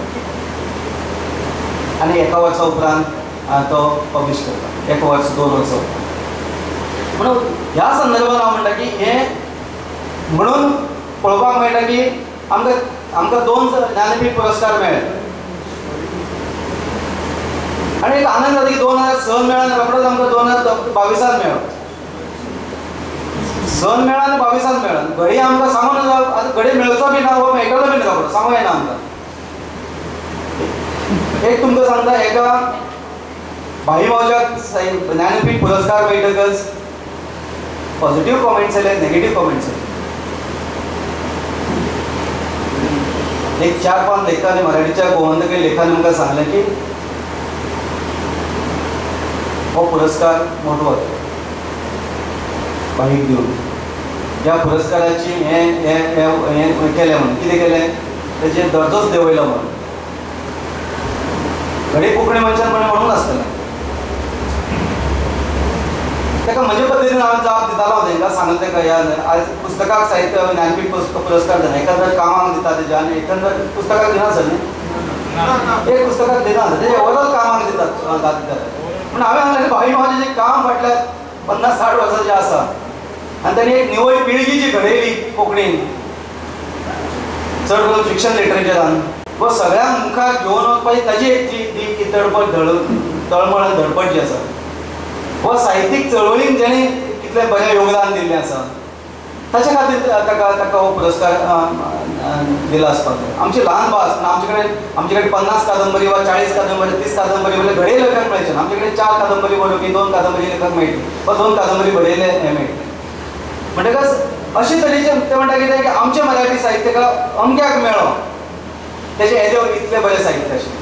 आनी एका वर्सा उपरांत तो पब्लीश करता. एक वर्स दोन वर्सां उपरांत. म्हणून ह्या संदर्भान हांव म्हणटा की हें म्हणून पळोवपाक मेळटा की आमकां आमकां दोन ज्ञानपीठ पुरस्कार मेळ्ळे आनी एक आनंद जाता की दोन हजार स मेळ्ळा रोखडोच आमकां दोन हजार बावीसांत मेळ्ळो. सन मेळ्ळा आनी बावीसांत मेळ्ळा. घडी आमकां सांगून आतां घडी मेळचो बी ना हो मेळटलो बी ना रोखडो सांगूं येना आमकां. एक तुमकां सांगता एका भाई भावजाक ज्ञानपीठ पुरस्कार मेळटकच पॉझिटिव्ह कॉमेंट्स आयले, नेगेटिव्ह कॉमेंट्स आयले. एक चार पांच लेखांनी मराठीच्या गोवंतकी लेखांनी आमकां सांगलें की हो पुरस्कार मोठो भाईक दिवन ह्या पुरस्काराची हें हें हें केलें म्हणून कितें केलें तेजे दर्जोच देंवयलो म्हणून. घडी कोंकणी मनशान म्हण म्हणून आसतलें ताका म्हजे पद्दतीन हांव जाप दितालो तांकां सांगलें ताका ह्या आयज पुस्तकाक साहित्य ज्ञानपीठ पुरस्कार दिना एखाद्या कामाक दिता तेज्या आनी एखाद्या पुस्तकाक दिनासर न्ही एक पुस्तकाक दिना तेजे ओवरऑल कामाक दितात दितात. पूण हांवें सांगलें भाई भावाचें जें काम फाटल्या पन्नास साठ वर्सांचें आसा आनी ताणें एक निवळ पिळगी जी घडयली कोंकणीन चड करून फिक्शन लिटरेचरान वो सगळ्यांक मुखार घेवन वचपाची ताजी एक जी जी तडपड धड तळमळ आनी धडपड जी आसा वो साहित्यीक चळवळीक जेणे कितलें बरें योगदान दिल्लें आसा ताचे खातीर ताका ताका हो पुरस्कार दिला आसपाक जाय. आमची ल्हान भास आमचे कडेन आमचे कडेन पन्नास कादंबरी वा चाळीस कादंबरी तीस कादंबरी म्हणजे घडये लेखक मेळचे ना. आमचे कडेन चार कादंबरी बरोवपी दोन कादंबरी लेखक मेळटली वा दोन कादंबरी बरयले हें मेळटलें. म्हणटकच अशे तरेचे ते म्हणटा कितें की आमचें मराठी साहित्य अमक्याक मेळ्ळो तेजें हेजें इतलें बरें साहित्य अशें.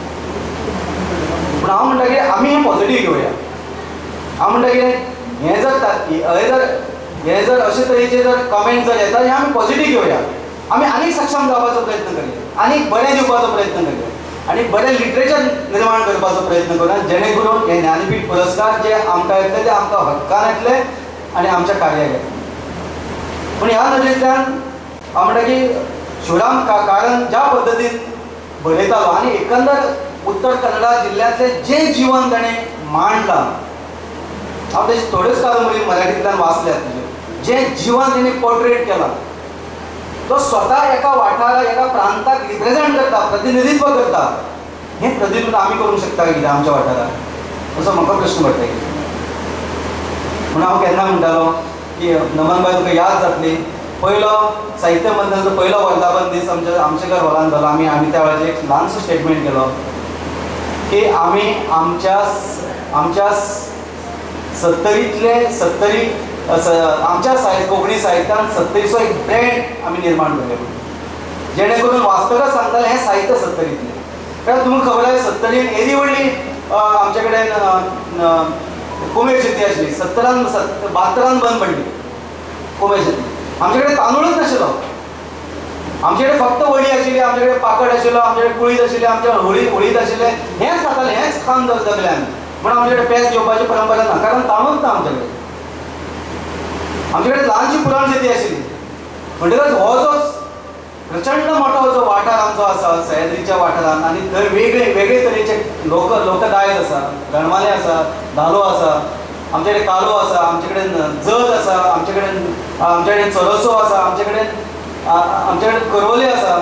पूण हांव म्हणटा की आमी हें पॉझिटीव घेवया. हांव म्हणटा कितें हें जर हें जर हें जर अशे तरेचे जर कमेंट जर येता हें आमी पॉझिटीव घेवया. आमी आनीक सक्षम जावपाचो प्रयत्न करया, आनीक बरें दिवपाचो प्रयत्न करया आनी बरें लिटरेचर निर्माण करपाचो प्रयत्न करूया जेणे करून हे ज्ञानपीठ पुरस्कार जे आमकां येतले ते आमकां हक्कान येतले आनी आमच्या कार्याक येतले. पूण ह्या नदरेंतल्यान हांव म्हणटा की शिवराम काकारान ज्या पद्दतीन बरयतालो आनी एकंदर उत्तर कन्नडा जिल्ल्यांतलें जें जिवन ताणें मांडलां हांव तेजे थोड्योच कादंबरी मराठींतल्यान वाचल्यात तेजे जें जिवन तेणी पोर्ट्रेट केलां तो स्वता एका वाठारा एका प्रांताक रिप्रेझेंट करता प्रतिनिधित्व करता. हें प्रतिनिधित्व आमी करूंक शकता कितें आमच्या वाठाराक असो म्हाका प्रश्न पडटा. म्हणून हांव केन्ना म्हणटालो की नमनबाई तुका याद जातली पयलो साहित्य मंथनाचो पयलो वर्धापन दीस आमच्या आमच्या घर हॉलांत जालो. आमी आमी त्या वेळाचेर एक ल्हानसो स्टेटमेंट केलो की आमी आमच्या आमच्या सत्तरींतले सत्तरी आमच्या साहित्य कोंकणी साहित्यान सत्तरीचो एक ब्रँड आमी निर्माण केले जेणे करून वास्तवाक सांगताले हें साहित्य सत्तरींतलें. कारण तुमकां खबर आसा सत्तरीन येदी व्हडली आमचे कडेन कुमेर शेती आसली सत्तरान बात्तरान बंद पडली कुमेर शेती. आमचे कडेन तांदूळच नाशिल्लो. आमचे कडेन फक्त वडी आशिल्ली आमचे कडेन पाकड आशिल्लो आमचे कडेन कुळीत आशिल्ले आमचे होळी होळीत आशिल्ले हेंच खाताले हेंच खावन जगले आमी. म्हणून आमचे कडेन पेज जेवपाची परंपरा ना कारण तांदूळच ना आमचे कडेन. आमचे कडेन ल्हानशी पुराण शेती आशिल्ली म्हणटकच हो जो प्रचंड मोठो जो वाठार आमचो आसा सह्याद्रीच्या वाठारांत आनी थंय वेगळे वेगळे तरेचे लोक लोकदायज आसा गणमाले आसा धालो आसा आमचे कडेन कालो आसा आमचे कडेन जत आसा आमचे कडेन आमचे कडेन चरसो आसा आमचे कडेन आमचे कडेन करवले आसा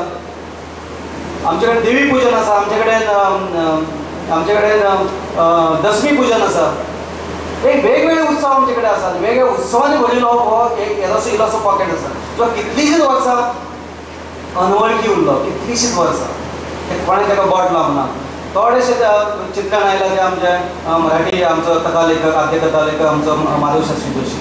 आमचे कडेन देवी पुजन आसा आमचे कडेन आमचे कडेन दसमी पुजन आसा. एक वेगवेगळे उत्सव आमचे कडेन आसात वेगवेगळ्या उत्सवांनी भरिल्लो हो एक येदोसो इल्लोसो पॉकेट आसा जो कितलींशींच वर्सां अनवळखी उरलो कितलींशींच वर्सां कोणें ताका बोट लावना. थोडेशे चिंतन आयला ते आमचे मराठी आमचो कथा लेखक आद्य कथा लेखक आमचो माधव शास्त्री जोशी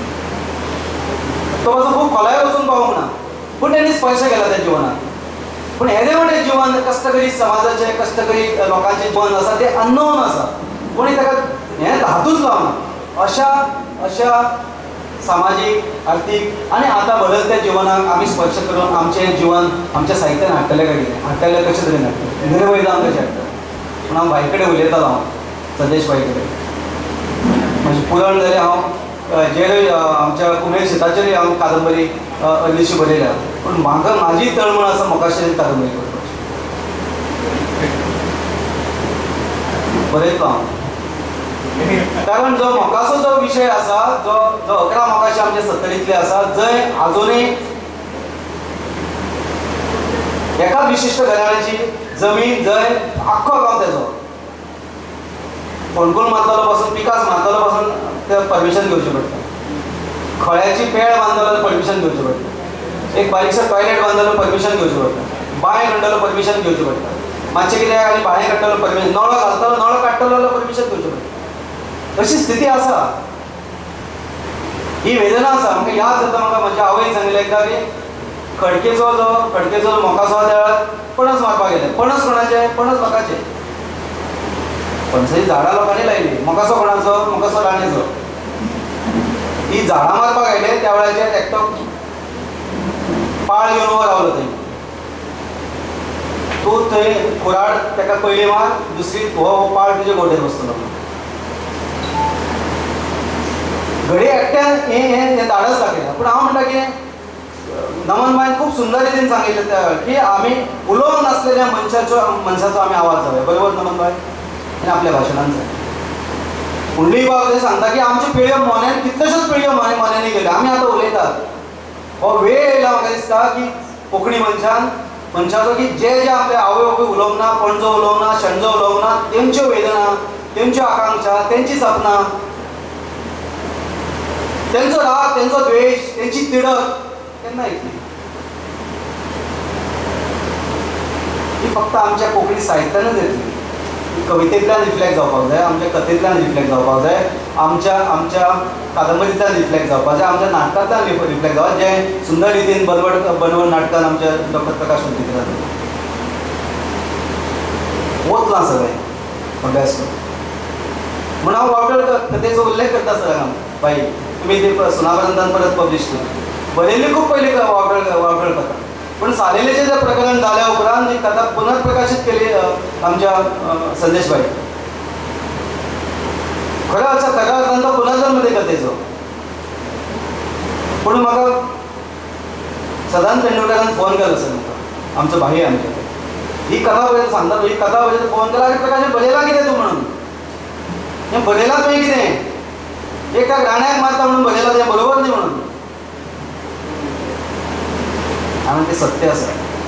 तो असो खूब खोलाय वचून पावूंक ना पूण ताणें स्पर्श केला त्या जिवनात. पूण हेदें व्हडलें जिवन कश्टकरी समाजाचें कश्टकरी लोकांचें जिवन आसा तें अननोन आसा कोणी ताका हें हातूच लावना. अशा अशा सामाजीक आर्थीक आनी आतां बदलत्या जिवनाक आमी स्पर्श करून आमचें जिवन आमच्या साहित्यान हाडटले काय कितें हाडटले कशें तरेन हाडटले निर्वय जावन कशें हाडटले. पूण हांव भाई कडेन उलयतालो हांव संदेश भाई कडेन म्हणजे पुरण जाल्यार हांव जेरूय आमच्या कुमेर शेताचेरूय हांव कादंबरी इल्लीशी बरयल्या पूण म्हाका म्हाजी तळमळ आसा म्हाका अशें कादंबरी करपाची बरयतलो हांव. कारण जो मोकाचो जो विशय आसा जो जो अकरा मोकाशे आमचे सत्तरींतले आसा जंय आजुनूय एकाच विशिष्ट घराण्याची जमीन जंय आख्खो गांव तेजो फोणकूल मारतलो पासून पिकास मारतलो पासून ते परमिशन घेवचें पडटा खळ्याची पेळ बांदलो परमिशन घेवचें पडटा एक बारीकसो टॉयलेट बांदलो परमिशन घेवचें पडटा बांय काडटलो परमिशन घेवचें पडटा मातशें कितें आनी बांय काडटलो परमिशन नळो घालतलो नळो काडटलो जाल्यार परमिशन घेवचें पडटा अशी स्थिती आसा ही वेदना आसा म्हाका याद जाता म्हाका म्हज्या आवयन सांगलें एकदां की खडकेचो जो खडकेचो मोकाचो त्या पणस मारपाक गेले पणस कोणाचे पणस लोकांचे पणसाची झाडां लोकांनी लायली मोकाचो कोणाचो मोकाचो राणेचो ही झाडां मारपाक आयले त्या वेळाचेर एकटो पाळ घेवन उबो रावलो थंय तूं थंय कुराड ताका पयली मार दुसरी हो पाळ तुजे गोटेर बसतलो घडी एकट्यान हें हें हें धाडस दाखयलें पूण हांव म्हणटा की नमन बायन खूब सुंदर रितीन सांगितलें की आमी उलोवंक नासलेल्या मनशाचो मनशाचो आमी आवाज जावया बरोबर नमन बाय आनी आपल्या भाशणान जाय पुंडलीक बाब सांगता की आमच्यो पिळग्यो मोन्यान कितल्योश्योच पिळग्यो मोन्या मोन्यांनी गेल्यो आमी आतां उलयतात हो वेळ येयला म्हाका दिसता की कोंकणी मनशान मनशाचो की जे जे आपले आवय बापूय उलोवंक ना पणजो उलोवंक ना शेणजो उलोवंक ना तेंच्यो वेदना तेंच्यो आकांक्षा तेंची सपनां तेंचो राग तेंचो द्वेश तेंची तिडक केन्ना येतली ही फक्त आमच्या कोंकणी साहित्यानच येतली कवितेंतल्यान रिफ्लेक्ट जावपाक जाय आमच्या कथेंतल्यान रिफ्लेक्ट जावपाक जाय आमच्या आमच्या कादंबरींतल्यान रिफ्लेक्ट जावपाक जाय आमच्या नाटकांतल्यान रिफ्लेक्ट जावपाक जें सुंदर रितीन बनवट बनवट नाटकान आमच्या डॉक्टर प्रकाश कुलकर्णी वतलां सगळें अभ्यास करून म्हण हांव वावटळ कथेचो उल्लेख करता सगळ्यांक बाई तुमी ती सुनापरांतान परत पब्लीश केली बरयल्ली खूब पयली वावटळ वावटळ कथा पूण सालेलेचें जें प्रकरण जाल्या उपरांत ही कथा पुनर्प्रकाशीत केली आमच्या संदेश बाई खऱ्या अर्थान खऱ्या अर्थान तो पुनर्जन्म ते कथेचो पूण म्हाका सदांत तेंडुलकरान फोन केलो सर म्हाका आमचो भाई आमच्या ही कथा पळय सांगता ही कथा पळय फोन केला आरे प्रकाश बरयलां कितें तूं म्हणून हें बरयलां तुवें कितें एका गाण्याक मारता म्हणून बरयलां तें बरोबर न्ही म्हणून हांवें तें सत्य आसा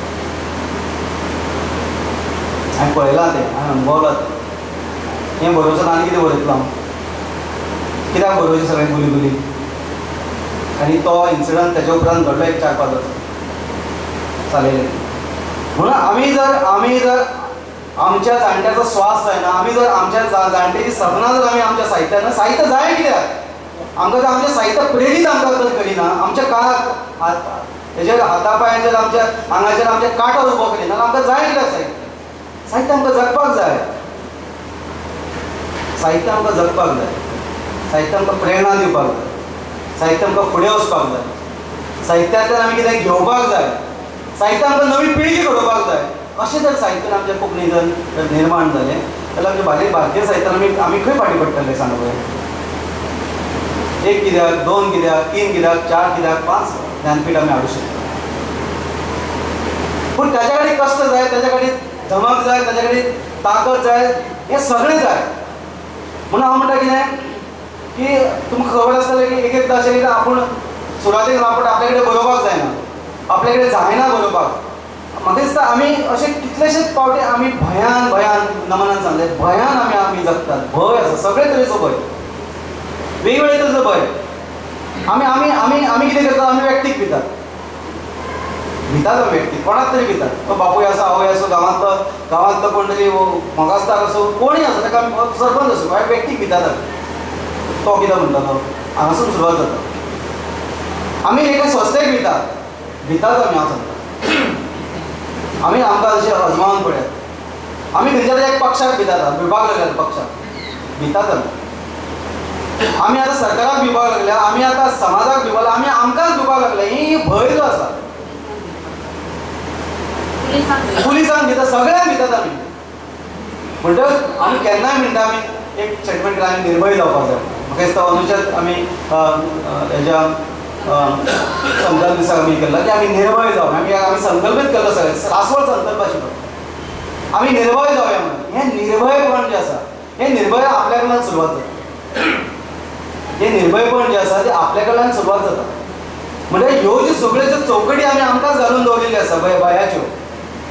हांवें पळयलां तें हांवें अनुभवलां तें हें बरोवचें आनी कितें बरयतलो हांव कित्याक बरोवचें सगळें गुली गुली आनी तो इन्सिडंट तेजे उपरांत घडलो एक चार पांच वर्स चालयलें म्हणून आमी जर आमी जर आमच्या जाणट्याचो स्वास जायना आमी जर आमच्या जाणट्याची सपनां जर आमी आमच्या साहित्यान साहित्य जाय कित्याक आमकां जर आमचें साहित्य प्रेरीत आमकां जर करिना आमच्या काळाक हेजेर हाता पांयाचेर आमच्या आंगाचेर आमचे कांटो उबो करिना जाल्यार आमकां जाय कित्याक साहित्य साहित्य आमकां जगपाक जाय साहित्य आमकां जगपाक जाय साहित्य आमकां प्रेरणा दिवपाक जाय साहित्य आमकां फुडें वचपाक जाय साहित्यांतल्यान आमी कितें घेवपाक जाय साहित्य आमकां नवी पिळगी घडोवपाक जाय अशें जर साहित्य आमच्या कोंकणी जर निर्माण जालें जाल्यार आमच्या भारतीय भारतीय साहित्यान आमी आमी खंय फाटीं पडटले सांग पळय एक कित्याक दोन कित्याक तीन कित्याक चार कित्याक पांच ज्ञानपीठ आमी हाडूं शकता पूण ताच्या कडेन कश्ट जाय ताच्या कडेन धमक जाय ताच्या कडेन ताकद जाय हें सगळें जाय म्हणून हांव म्हणटा कितें की तुमकां खबर आसतलें की एक एकदां अशें कितें आपूण सुरवातेक रापट आपल्या कडेन बरोवपाक जायना आपल्या कडेन जायना बरोवपाक म्हाका दिसता आमी अशें कितलेशेच फावटी आमी भयान भयान नमनान सांगलें भयान आमी आमी जगतात भंय आसा सगळे तरेचो भंय वेगवेगळे तरेचो भंय आमी आमी आमी आमी कितें करतात आमी व्यक्तीक भितात भितात आमी व्यक्तीक कोणाक तरी भितात तो बापूय आसा आवय आसूं गांवांतलो गांवांतलो कोण तरी मोगासदार आसूं कोणूय आसा ताका सरपंच आसूं हांवें व्यक्तीक भितात आमी तो कितें म्हणटा तो हांगासून सुरवात जाता आमी एका संस्थेक भितात भितात आमी हांव सांगता आमी आमकां अशें अजमावन पळयात आमी खंयच्या तरी एक पक्षाक भितात विभाग लागल्यात पक्षाक भितात आमी आमी आतां सरकाराक भिवपाक लागल्या आमी आतां समाजाक भिवला आमी आमकांच भिवपाक लागल्या ही भंय जो आसा पुलिसांक भितात सगळ्यांक भितात आमी म्हणटकच आमी केन्नाय म्हणटा आमी एक स्टेटमेंट केला आमी निर्भय जावपाक जाय म्हाका दिसता अनुशात आमी हेज्या संकल्प दिसाक आमी केला की आमी निर्भय जावं आमी आमी संकल्पीत केल्लो सगळें रासवड संकल्प आशिल्लो आमी निर्भय जावया म्हणून हें निर्भयपण जें आसा हें निर्भय आपल्या कडल्यान सुरवात जाता हें निर्भयपण जें आसा तें आपल्या कडल्यान सुरवात जाता म्हणजे ह्यो ज्यो सगळ्यो ज्यो चौकटी आमी आमकांच घालून दवरिल्ल्यो आसा भय भयाच्यो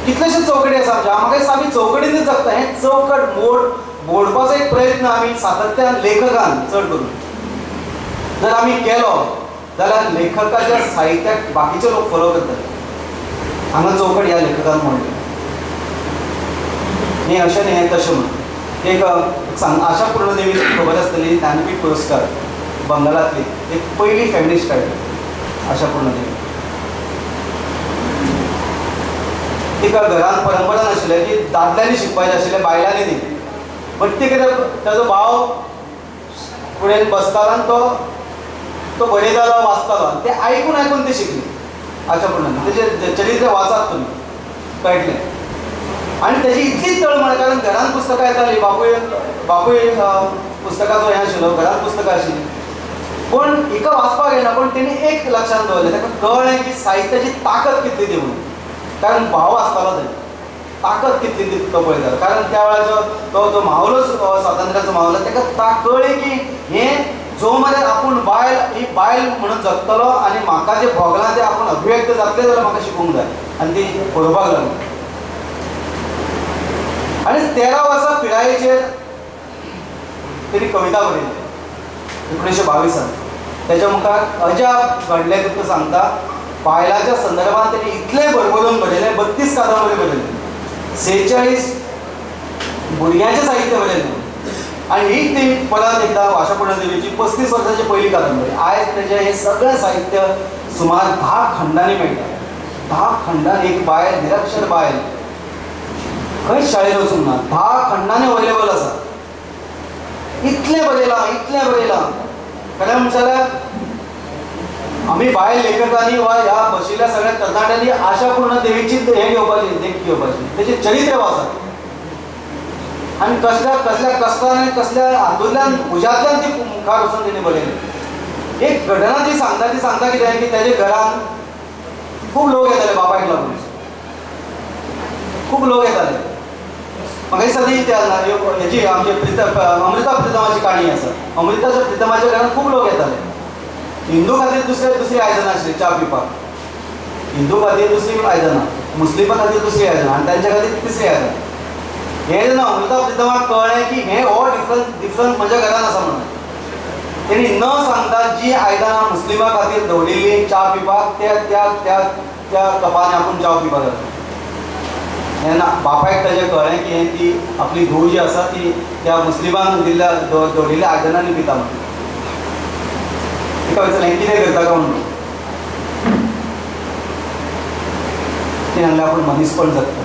कितलेशेच चौकडी आसा आमच्या म्हाका दिसता आमी चौकडींनीच जगता. हें चौकट मोड मोडपाचो एक प्रयत्न आमी सातत्यान लेखकान चड करून जर आमी केलो जाल्यार लेखकाच्या साहित्याक बाकीचे लोक फॉलो करतले. हांगा चौकट ह्या लेखकान मोडली. हें अशें न्ही हें तशें म्हणून एक सांग आशा पूर्णदेवी खबर आसतली ज्ञानपीठ पुरस्कार बंगालांतली एक पयली फेमिनिस्ट रायटर आशा पूर्णदेवी. तिका घरान परंपरा नाशिल्लें की दादल्यांनी शिकपाचें आशिल्लें बायलांनी न्ही. बट ती कितें ताजो भाव फुडें बसतालो आनी तो तो बरयतालो वाचतालो तें आयकून आयकून ती शिकली आशा पूर्णदेवी. तेजें चरित्र वाचात तुमी कळटलें. आनी तेजी इतली तळमळ कारण घरान पुस्तकां येतालीं. बापूय बापूय पुस्तकाचो हें आशिल्लो घरान पुस्तकां आशिल्लीं. पूण हिका वाचपाक येना पूण तेणी एक लक्षांत दवरलें ताका कळ्ळें की साहित्याची ताकद कितली ती म्हणून. कारण भाव आसतालो थंय ताकद कितली ती तो पळयतालो. कारण त्या वेळाचो तो जो माहोलो स्वातंत्र्याचो माहोलो ताका ताक कळ्ळें की हें जो मेरेन आपूण बायल ही बायल म्हणून जगतलो आनी म्हाका जें भोगलां तें आपूण अभिव्यक्त जातलें जाल्यार म्हाका शिकूंक जाय. आनी ती बरोवपाक लागली. आनी तेरा वर्सां पिरायेचेर तेणी कविता बरयली एकुणीशे बावीसान. तेच्या मुखार अजाप घडलें तुका सांगता. बायलांच्या संदर्भात तेणी इतलें भरभरून बरयलें. बत्तीस कादंबरी बरयल्यो. सेचाळीस भुरग्यांचें साहित्य बरयलें. आनी ही ती परत एकदा आशा पूर्णदेवीची पस्तीस वर्सांची पयली कादंबरी. आयज तेजें हें सगळें साहित्य सुमार धा खंडांनी मेळटा. धा खंडांनी एक बायल निरक्षर बायल खंयच शाळेंत वचूंक ना. धा खंडांनी अवेलेबल आसा. इतलें बरयलां इतलें बरयलां. खरें म्हणचे जाल्यार आमी बायल लेखकांनी वा ह्या बशिल्ल्या सगळ्या तरणाट्यांनी आशा पूर्णदेवीची हें घेवपाची देख घेवपाची तेजें चरित्र वाचप. आनी कसल्या कसल्या कश्टान आनी कसल्या हातूंतल्यान उज्यांतल्यान ती मुखार वचून तेणी बरयली. एक घटना जी सांगता ती सांगता कितें की तेजे घरान खूब लोक येताले बापायक लागून. खूब लोक येताले. म्हाका दिसता ती हेची आमची अमृता प्रितमाची काणी आसा. अमृताच्या प्रितमाच्या घरान खूब लोक येताले. हिंदू खातीर दुसरे दुसरी आयदनां आशिल्लीं च्या पिवपाक. हिंदू खातीर दुसरी आयदनां मुस्लिमां खातीर दुसरी आयदनां आनी तांच्या खातीर तिसरी आयदनां. हें जेन्ना अमृता प्रितमाक कळ्ळें की हें हो डिफरंस डिफरंस म्हज्या घरान आसा म्हणून तेणी न सांगता जी आयदनां मुस्लिमां खातीर दवरिल्लीं च्या पिवपाक त्या त्या त्या त्या कपांनी आपूण च्या पिवपाक लागलो. तेन्ना बापायक ताजें कळ्ळें की हें ती आपली धूव जी आसा ती त्या मुस्लिमांक दिल्ल्या दवरिल्ल्या आयदनांनी पिता म्हणून. तिका विचारलें हें कितें करता काय म्हणून. ती सांगलें आपूण मनीसपण जगता.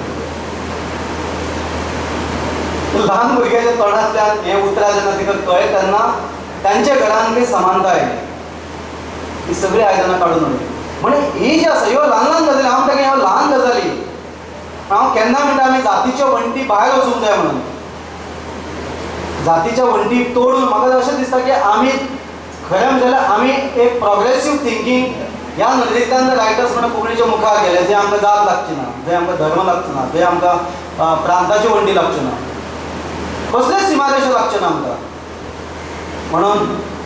ल्हान भुरग्याच्या तोंडांतल्यान हें उतरां जेन्ना तिका कळ्ळें तेन्ना तांच्या घरान काही समानता आयली. ही सगळीं आयदनां काडून उडली. म्हणजे ही जी आसा ह्यो ल्हान ल्हान गजाली हांव ताका ह्यो ल्हान गजाली हांव केन्ना म्हणटा आमी जातीच्यो वण्टी भायर वचूंक जाय म्हणून. जातीच्या वण्टी तोडून म्हाका अशें दिसता की आमी खरें म्हणजे जाल्यार आमी एक प्रोग्रेसीव थिंकींग ह्या नदरेंतल्यान रायटर्स म्हणून कोंकणीच्या मुखार गेले. जंय आमकां जात लागची ना, जंय आमकां धर्म लागचो ना, जंय आमकां प्रांताची वण्टी लागच्यो ना, कसलेच सिमारेश लागचे ना आमकां. म्हणून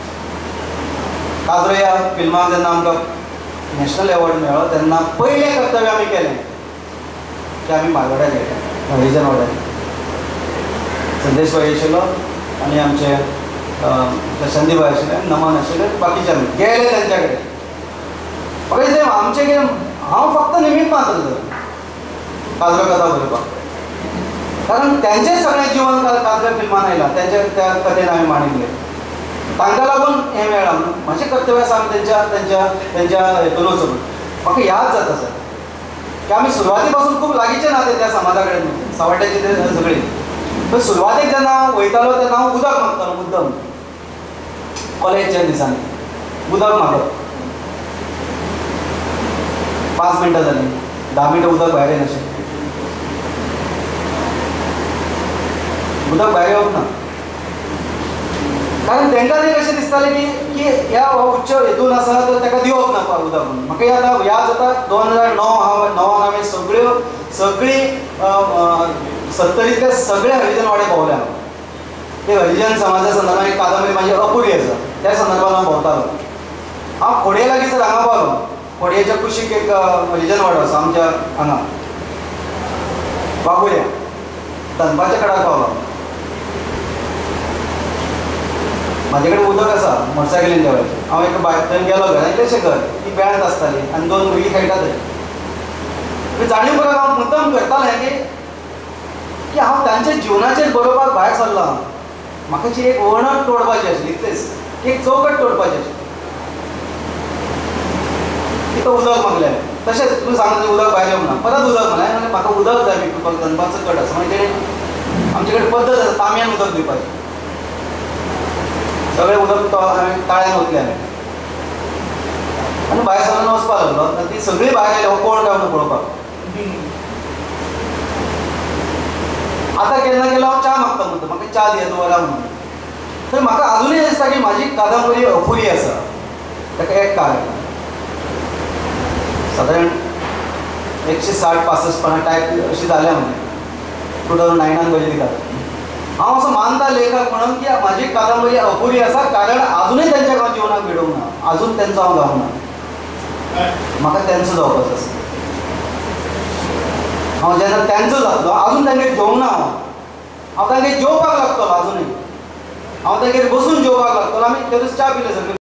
काजरो ह्या फिल्माक जेन्ना आमकां नॅशनल एवॉर्ड मेळ्ळो तेन्ना पयलें कर्तव्य आमी केलें की आमी मारवाड्याक गेले हरिजन वाड्याक. संदेश भाई आशिल्लो आनी आमचे प्रशांती भाई आशिल्ले नमन आशिल्ले बाकीचे आमी गेले तेंच्या कडेन. म्हाका दिसलें आमचें कितें हांव फक्त निमित्त मात्र काजरो कथा बरोवपाक. कारण तेंचें सगळें जिवन काजऱ्या फिल्मान आयलां. तेंच्या त्या कथेन हांवें मांडिल्लें. तांकां लागून हें मेळ्ळां म्हणून म्हजें कर्तव्य आसा आमी तेंच्या तेंच्या तेंच्या हेतून वचून. म्हाका याद जाता सर की आमी सुरवाती पासून खूब लागींचे ना ते त्या समाजा कडेन सावड्ड्याची ते सगळीं. पण सुरवातेक जेन्ना हांव वयतालो तेन्ना हांव उदक मागतालो मुद्दम कॉलेजच्या दिसांनी. उदक मागप पांच मिनटां जालीं धा मिनटां उदक भायर येनाशिल्लें. उदक भायर येवप ना. कारण तांकां ते कशें दिसतालें की की ह्या उच्च हेतून आसा तर ताका दिवप ना उदक म्हणून. म्हाका याद याद जाता दोन हजार णव हांव णवान हांवें सगळ्यो सगळीं सत्तरींतले सगळे हरिजन वाडे भोंवले हांव. ते हरिजन समाजा संदर्भात एक कादंबरी म्हाजी अपुरी आसा त्या संदर्भात हांव भोंवतालो. हांव फोडये लागींसर हांगा पावलो. फोडयेच्या कुशीक एक हरिजन वाडो आसा आमच्या हांगा. वागुया दनपारच्या कडाक पावलो. म्हाजे कडेन उदक आसा मोटरसायकलीन देवाचें. हांव एक बाय थंय गेलो घरा इतलेशें घर ती बेळ्यांत आसताली आनी दोन भुरगीं खेळटा थंय. जाणीव करून हांव मुद्दम करतालें की की हांव तांच्या जिवनाचेर बरोवपाक भायर सरलो. हांव म्हाका जी एक वणट तोडपाची आशिल्ली इतलेंच, एक चौकट तोडपाची आशिल्ली. तिका उदक मागलें तशेंच तुमी सांगता उदक भायर येवंक ना, परत उदक म्हणलें म्हणजे म्हाका उदक जाय पिवपाक. दनपारचो कट आसा म्हणजे आमचे कडेन पद्दत आसा तांब्यान उदक दिवपाची. सगळें उदक तो हांवें ताळ्यान ओतलें हांवें आनी भायर सरून वचपाक लागलो. आनी ती सगळीं भायर आयली हो कोण काय म्हणून पळोवपाक. आतां केन्ना केलो हांव च्या मागता म्हणटा म्हाका च्या दियात वरा म्हणून. तर म्हाका अजुनूय दिसता की म्हाजी कादंबरी अपुरी आसा. ताका एक कारण सादारण एकशे साठ पासश्ट पानां टायप अशी जाल्या म्हणजे टू थावजंड नायनान बरयली कादंबरी. हांव असो मानता लेखक म्हणून की म्हाजी कादंबरी अपुरी आसा कारण अजुनूय तेंच्या हांव जिवनाक भिडोवंक ना, अजून तेंचो हांव जावंक ना. म्हाका तेंचो जावपाचो आसा. हांव जेन्ना तेंचो जातलो अजून तांगेर जेवंक ना. हांव हांव तांगेर जेवपाक लागतलो अजुनूय. हांव तांगेर बसून जेवपाक लागतलो. आमी त्या दीस च्या पिले सगळे.